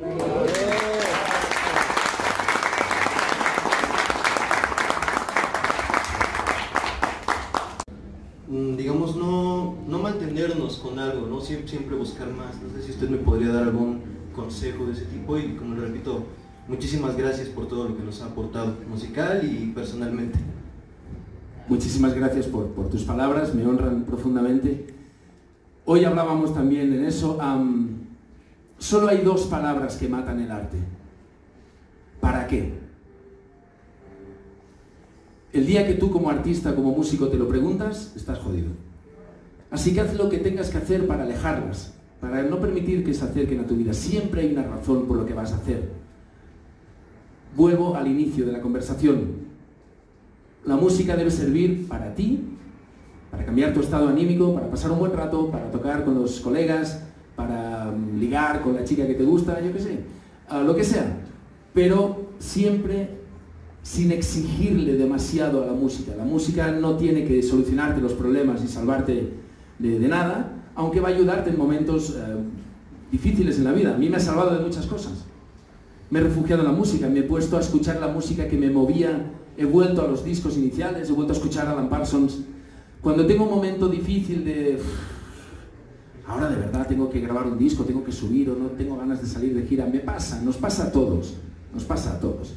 Digamos, no, no mantenernos con algo, ¿no? Siempre, siempre buscar más. No sé si usted me podría dar algún consejo de ese tipo y, como le repito, muchísimas gracias por todo lo que nos ha aportado musical y personalmente. Muchísimas gracias por, por tus palabras, me honran profundamente. Hoy hablábamos también en eso. Um, solo hay dos palabras que matan el arte. ¿Para qué? El día que tú como artista, como músico te lo preguntas, estás jodido. Así que haz lo que tengas que hacer para alejarlas, para no permitir que se acerquen a tu vida. Siempre hay una razón por lo que vas a hacer. Vuelvo al inicio de la conversación. La música debe servir para ti, para cambiar tu estado anímico, para pasar un buen rato, para tocar con los colegas, para ligar con la chica que te gusta, yo qué sé, uh, lo que sea. Pero siempre sin exigirle demasiado a la música. La música no tiene que solucionarte los problemas y salvarte de, de nada, aunque va a ayudarte en momentos uh, difíciles en la vida. A mí me ha salvado de muchas cosas. Me he refugiado en la música, me he puesto a escuchar la música que me movía, he vuelto a los discos iniciales, he vuelto a escuchar a Alan Parsons. Cuando tengo un momento difícil de... ahora de verdad tengo que grabar un disco, tengo que subir o no tengo ganas de salir de gira, me pasa, nos pasa a todos, nos pasa a todos.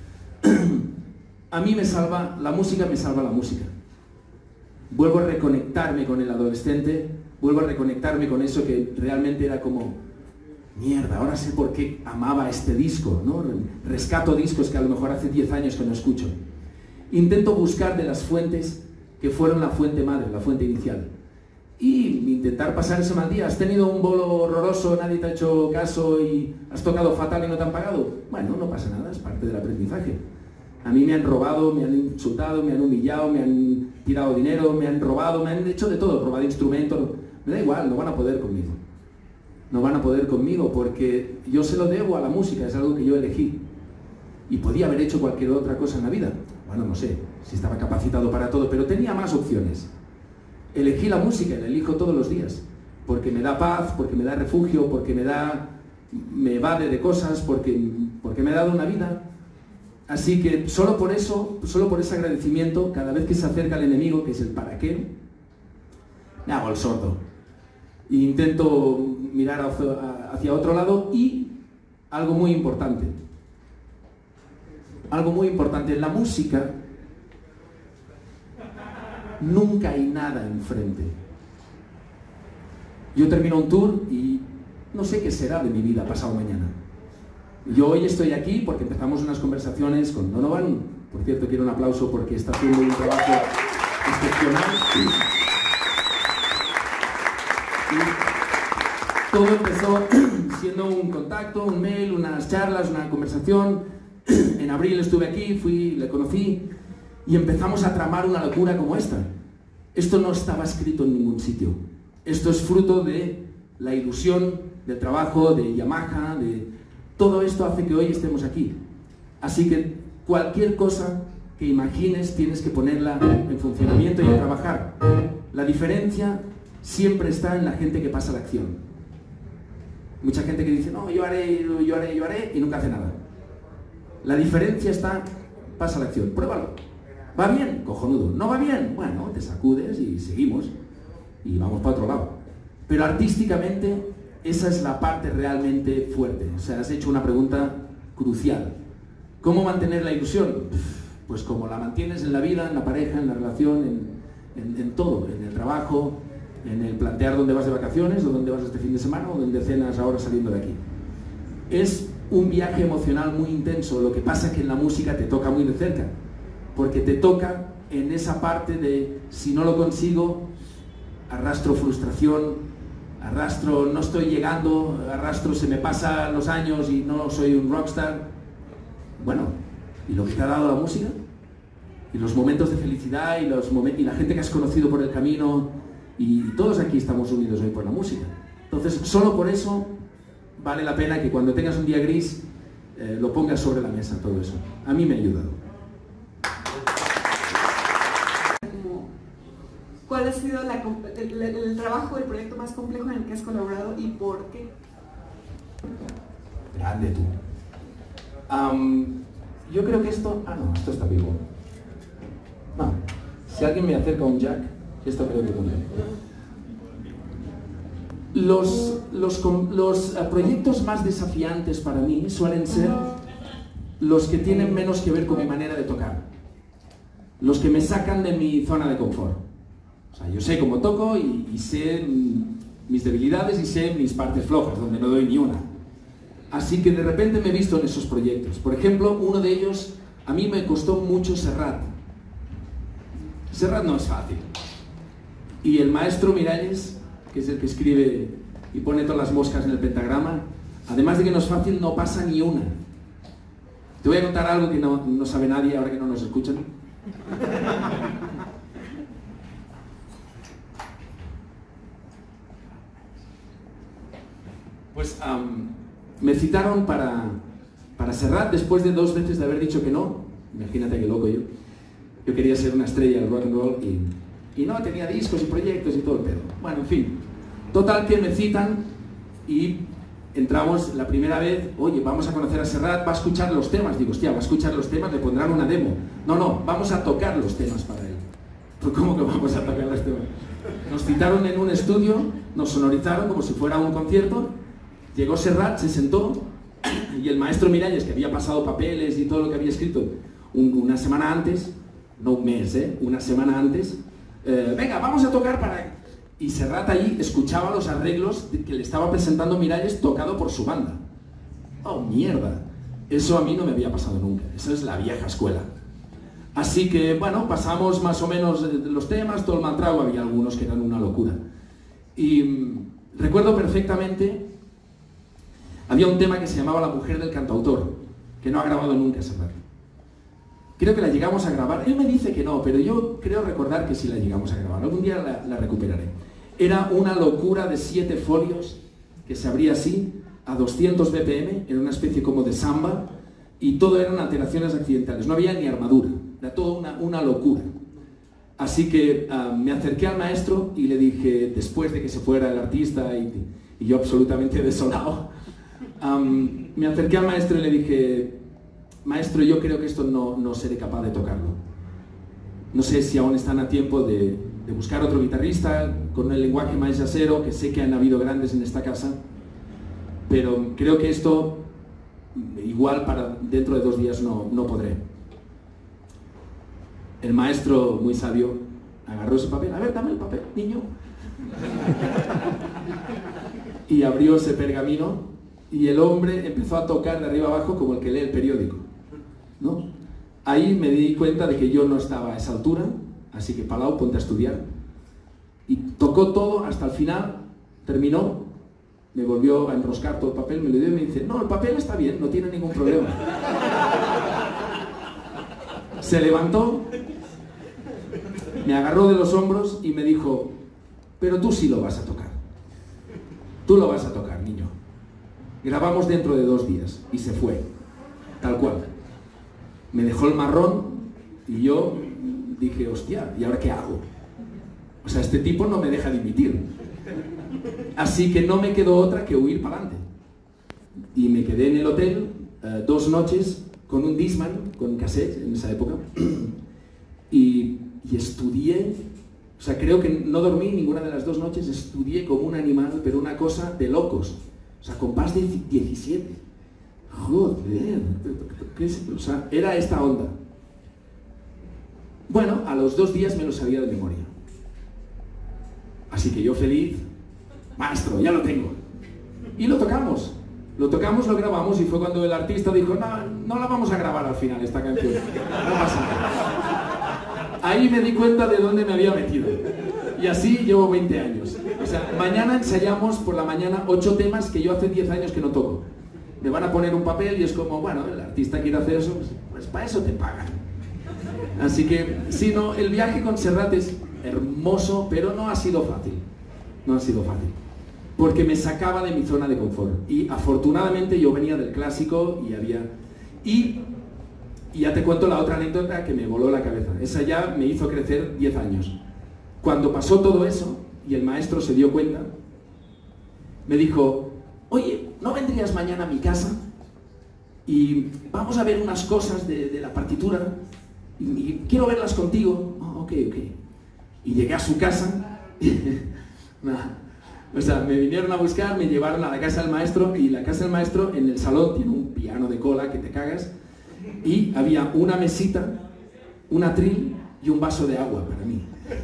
A mí me salva, la música me salva la música. Vuelvo a reconectarme con el adolescente, vuelvo a reconectarme con eso que realmente era como, mierda, ahora sé por qué amaba este disco, ¿no? Rescato discos que a lo mejor hace diez años que no escucho. Intento buscar de las fuentes que fueron la fuente madre, la fuente inicial. Y intentar pasar ese mal día. ¿Has tenido un bolo horroroso, nadie te ha hecho caso y has tocado fatal y no te han pagado? Bueno, no pasa nada, es parte del aprendizaje. A mí me han robado, me han insultado, me han humillado, me han tirado dinero, me han robado, me han hecho de todo, robado instrumentos. Me da igual, no van a poder conmigo. No van a poder conmigo porque yo se lo debo a la música, es algo que yo elegí. Y podía haber hecho cualquier otra cosa en la vida. Bueno, no sé si estaba capacitado para todo, pero tenía más opciones. Elegí la música y la elijo todos los días, porque me da paz, porque me da refugio, porque me da, me evade de cosas, porque, porque me ha dado una vida. Así que solo por eso, solo por ese agradecimiento, cada vez que se acerca el enemigo, que es el para qué, me hago el sordo. E intento mirar hacia, hacia otro lado y algo muy importante. Algo muy importante, en la música nunca hay nada enfrente. Yo termino un tour y no sé qué será de mi vida pasado mañana. Yo hoy estoy aquí porque empezamos unas conversaciones con Donovan. Por cierto, quiero un aplauso porque está haciendo un trabajo excepcional. Y todo empezó siendo un contacto, un mail, unas charlas, una conversación. En abril estuve aquí, fui, le conocí y empezamos a tramar una locura como esta. Esto no estaba escrito en ningún sitio. Esto es fruto de la ilusión, del trabajo, de Yamaha, de... Todo esto hace que hoy estemos aquí. Así que cualquier cosa que imagines tienes que ponerla en funcionamiento y a trabajar. La diferencia siempre está en la gente que pasa la acción. Mucha gente que dice, no, yo haré, yo haré, yo haré, y nunca hace nada. La diferencia está, pasa la acción, pruébalo. ¿Va bien? Cojonudo. ¿No va bien? Bueno, te sacudes y seguimos. Y vamos para otro lado. Pero artísticamente, esa es la parte realmente fuerte. O sea, has hecho una pregunta crucial. ¿Cómo mantener la ilusión? Pues como la mantienes en la vida, en la pareja, en la relación, en, en, en todo. En el trabajo, en el plantear dónde vas de vacaciones, o dónde vas este fin de semana, o dónde cenas ahora saliendo de aquí. Es un viaje emocional muy intenso. Lo que pasa es que en la música te toca muy de cerca. Porque te toca en esa parte de, si no lo consigo, arrastro frustración, arrastro, no estoy llegando, arrastro, se me pasan los años y no soy un rockstar. Bueno, ¿y lo que te ha dado la música? Y los momentos de felicidad y, los momen- y la gente que has conocido por el camino, y todos aquí estamos unidos hoy por la música. Entonces, solo por eso vale la pena que cuando tengas un día gris eh, lo pongas sobre la mesa, todo eso. A mí me ha ayudado. ¿Cuál ha sido la, el, el trabajo, el proyecto más complejo en el que has colaborado y por qué? Grande tú. Um, yo creo que esto... Ah, no, esto está vivo. No. Si alguien me acerca un jack, esto creo que murió. Los, los, los uh, proyectos más desafiantes para mí suelen ser los que tienen menos que ver con mi manera de tocar. Los que me sacan de mi zona de confort. O sea, yo sé cómo toco y, y sé mis debilidades y sé mis partes flojas, donde no doy ni una. Así que de repente me he visto en esos proyectos. Por ejemplo, uno de ellos, a mí me costó mucho Serrat. Serrat no es fácil. Y el maestro Miralles, que es el que escribe y pone todas las moscas en el pentagrama, además de que no es fácil, no pasa ni una. Te voy a contar algo que no, no sabe nadie ahora que no nos escuchan. Pues um, me citaron para, para Serrat después de dos veces de haber dicho que no. Imagínate qué loco yo. Yo quería ser una estrella del rock and roll y, y no, tenía discos y proyectos y todo el pedo. Bueno, en fin. Total que me citan y entramos la primera vez, oye, vamos a conocer a Serrat, va a escuchar los temas. Digo, hostia, va a escuchar los temas, le pondrán una demo. No, no, vamos a tocar los temas para él. Pues ¿cómo que vamos a tocar los temas? Nos citaron en un estudio, nos sonorizaron como si fuera un concierto. Llegó Serrat, se sentó y el maestro Miralles, que había pasado papeles y todo lo que había escrito un, una semana antes, no un mes, ¿eh? Una semana antes, eh, venga, vamos a tocar para... Y Serrat allí escuchaba los arreglos que le estaba presentando Miralles tocado por su banda. ¡Oh, mierda! Eso a mí no me había pasado nunca, esa es la vieja escuela. Así que, bueno, pasamos más o menos los temas, todo el maltrago, había algunos que eran una locura. Y mmm, recuerdo perfectamente... Había un tema que se llamaba La mujer del cantautor, que no ha grabado nunca Serrat. Creo que la llegamos a grabar, él me dice que no, pero yo creo recordar que sí la llegamos a grabar, algún día la, la recuperaré. Era una locura de siete folios, que se abría así, a doscientos B P M, era una especie como de samba, y todo eran alteraciones accidentales, no había ni armadura, era todo una, una locura. Así que uh, me acerqué al maestro y le dije, después de que se fuera el artista, y, y yo absolutamente desolado, Um, me acerqué al maestro y le dije, maestro, yo creo que esto no, no seré capaz de tocarlo. No sé si aún están a tiempo de, de buscar otro guitarrista con el lenguaje más jazzero, que sé que han habido grandes en esta casa, pero creo que esto igual para dentro de dos días no, no podré. El maestro, muy sabio, agarró ese papel. A ver, dame el papel, niño. Y abrió ese pergamino. Y el hombre empezó a tocar de arriba abajo como el que lee el periódico, ¿no? Ahí me di cuenta de que yo no estaba a esa altura, así que Palau, ponte a estudiar. Y tocó todo hasta el final, terminó, me volvió a enroscar todo el papel, me lo dio y me dice, no, el papel está bien, no tiene ningún problema. Se levantó, me agarró de los hombros y me dijo, pero tú sí lo vas a tocar. Tú lo vas a tocar, niño. Grabamos dentro de dos días y se fue, tal cual. Me dejó el marrón y yo dije, hostia, ¿y ahora qué hago? O sea, este tipo no me deja dimitir. Así que no me quedó otra que huir para adelante. Y me quedé en el hotel eh, dos noches con un Discman, con cassette en esa época, y, y estudié, o sea, creo que no dormí ninguna de las dos noches, estudié como un animal, pero una cosa de locos. O sea, compás de diecisiete. Joder. ¿Qué es? O sea, era esta onda. Bueno, a los dos días me lo sabía de memoria. Así que yo feliz, maestro, ya lo tengo. Y lo tocamos. Lo tocamos, lo grabamos y fue cuando el artista dijo, no, no la vamos a grabar al final esta canción. No pasa nada. Ahí me di cuenta de dónde me había metido. Y así llevo veinte años. O sea, mañana ensayamos por la mañana ocho temas que yo hace diez años que no toco. Me van a poner un papel y es como, bueno, el artista quiere hacer eso, pues, pues para eso te pagan. Así que, sí, no, el viaje con Serrat es hermoso, pero no ha sido fácil. No ha sido fácil. Porque me sacaba de mi zona de confort. Y afortunadamente yo venía del clásico y había... Y, y ya te cuento la otra anécdota que me voló la cabeza. Esa ya me hizo crecer diez años. Cuando pasó todo eso, y el maestro se dio cuenta, me dijo, oye, ¿no vendrías mañana a mi casa? Y vamos a ver unas cosas de, de la partitura, y, y quiero verlas contigo. Oh, ok, ok. Y llegué a su casa, nada. O sea, me vinieron a buscar, me llevaron a la casa del maestro, y la casa del maestro en el salón tiene un piano de cola que te cagas, y había una mesita, un atril y un vaso de agua para mí.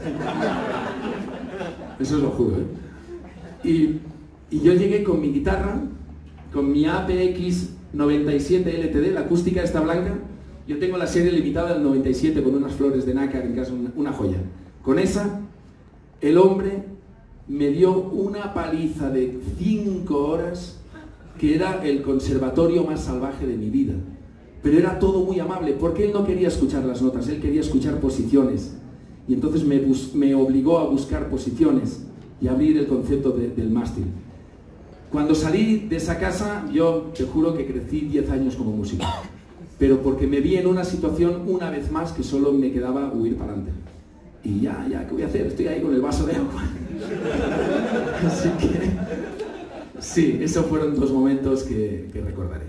Eso os lo juro, ¿eh? Y, y yo llegué con mi guitarra, con mi A P X noventa y siete L T D, la acústica esta blanca. Yo tengo la serie limitada del noventa y siete con unas flores de nácar en casa, una, una joya. Con esa, El hombre me dio una paliza de cinco horas que era el conservatorio más salvaje de mi vida. Pero era todo muy amable, porque él no quería escuchar las notas, él quería escuchar posiciones. Y entonces me, bus me obligó a buscar posiciones y abrir el concepto de, del mástil. Cuando salí de esa casa, yo te juro que crecí diez años como músico. Pero porque me vi en una situación una vez más que solo me quedaba huir para adelante. Y ya, ya, ¿qué voy a hacer? Estoy ahí con el vaso de agua. Así que, sí, esos fueron dos momentos que, que recordaré.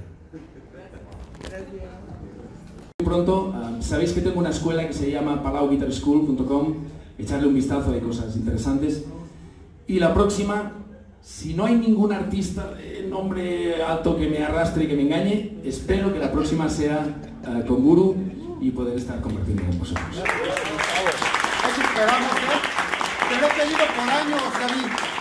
Muy pronto, uh, sabéis que tengo una escuela que se llama palau guitar school punto com, echarle un vistazo, hay cosas interesantes. Y la próxima, si no hay ningún artista de nombre alto que me arrastre y que me engañe, espero que la próxima sea uh, con Guru y poder estar compartiendo con vosotros. Eso esperamos, ¿eh? Te lo he pedido por años, David.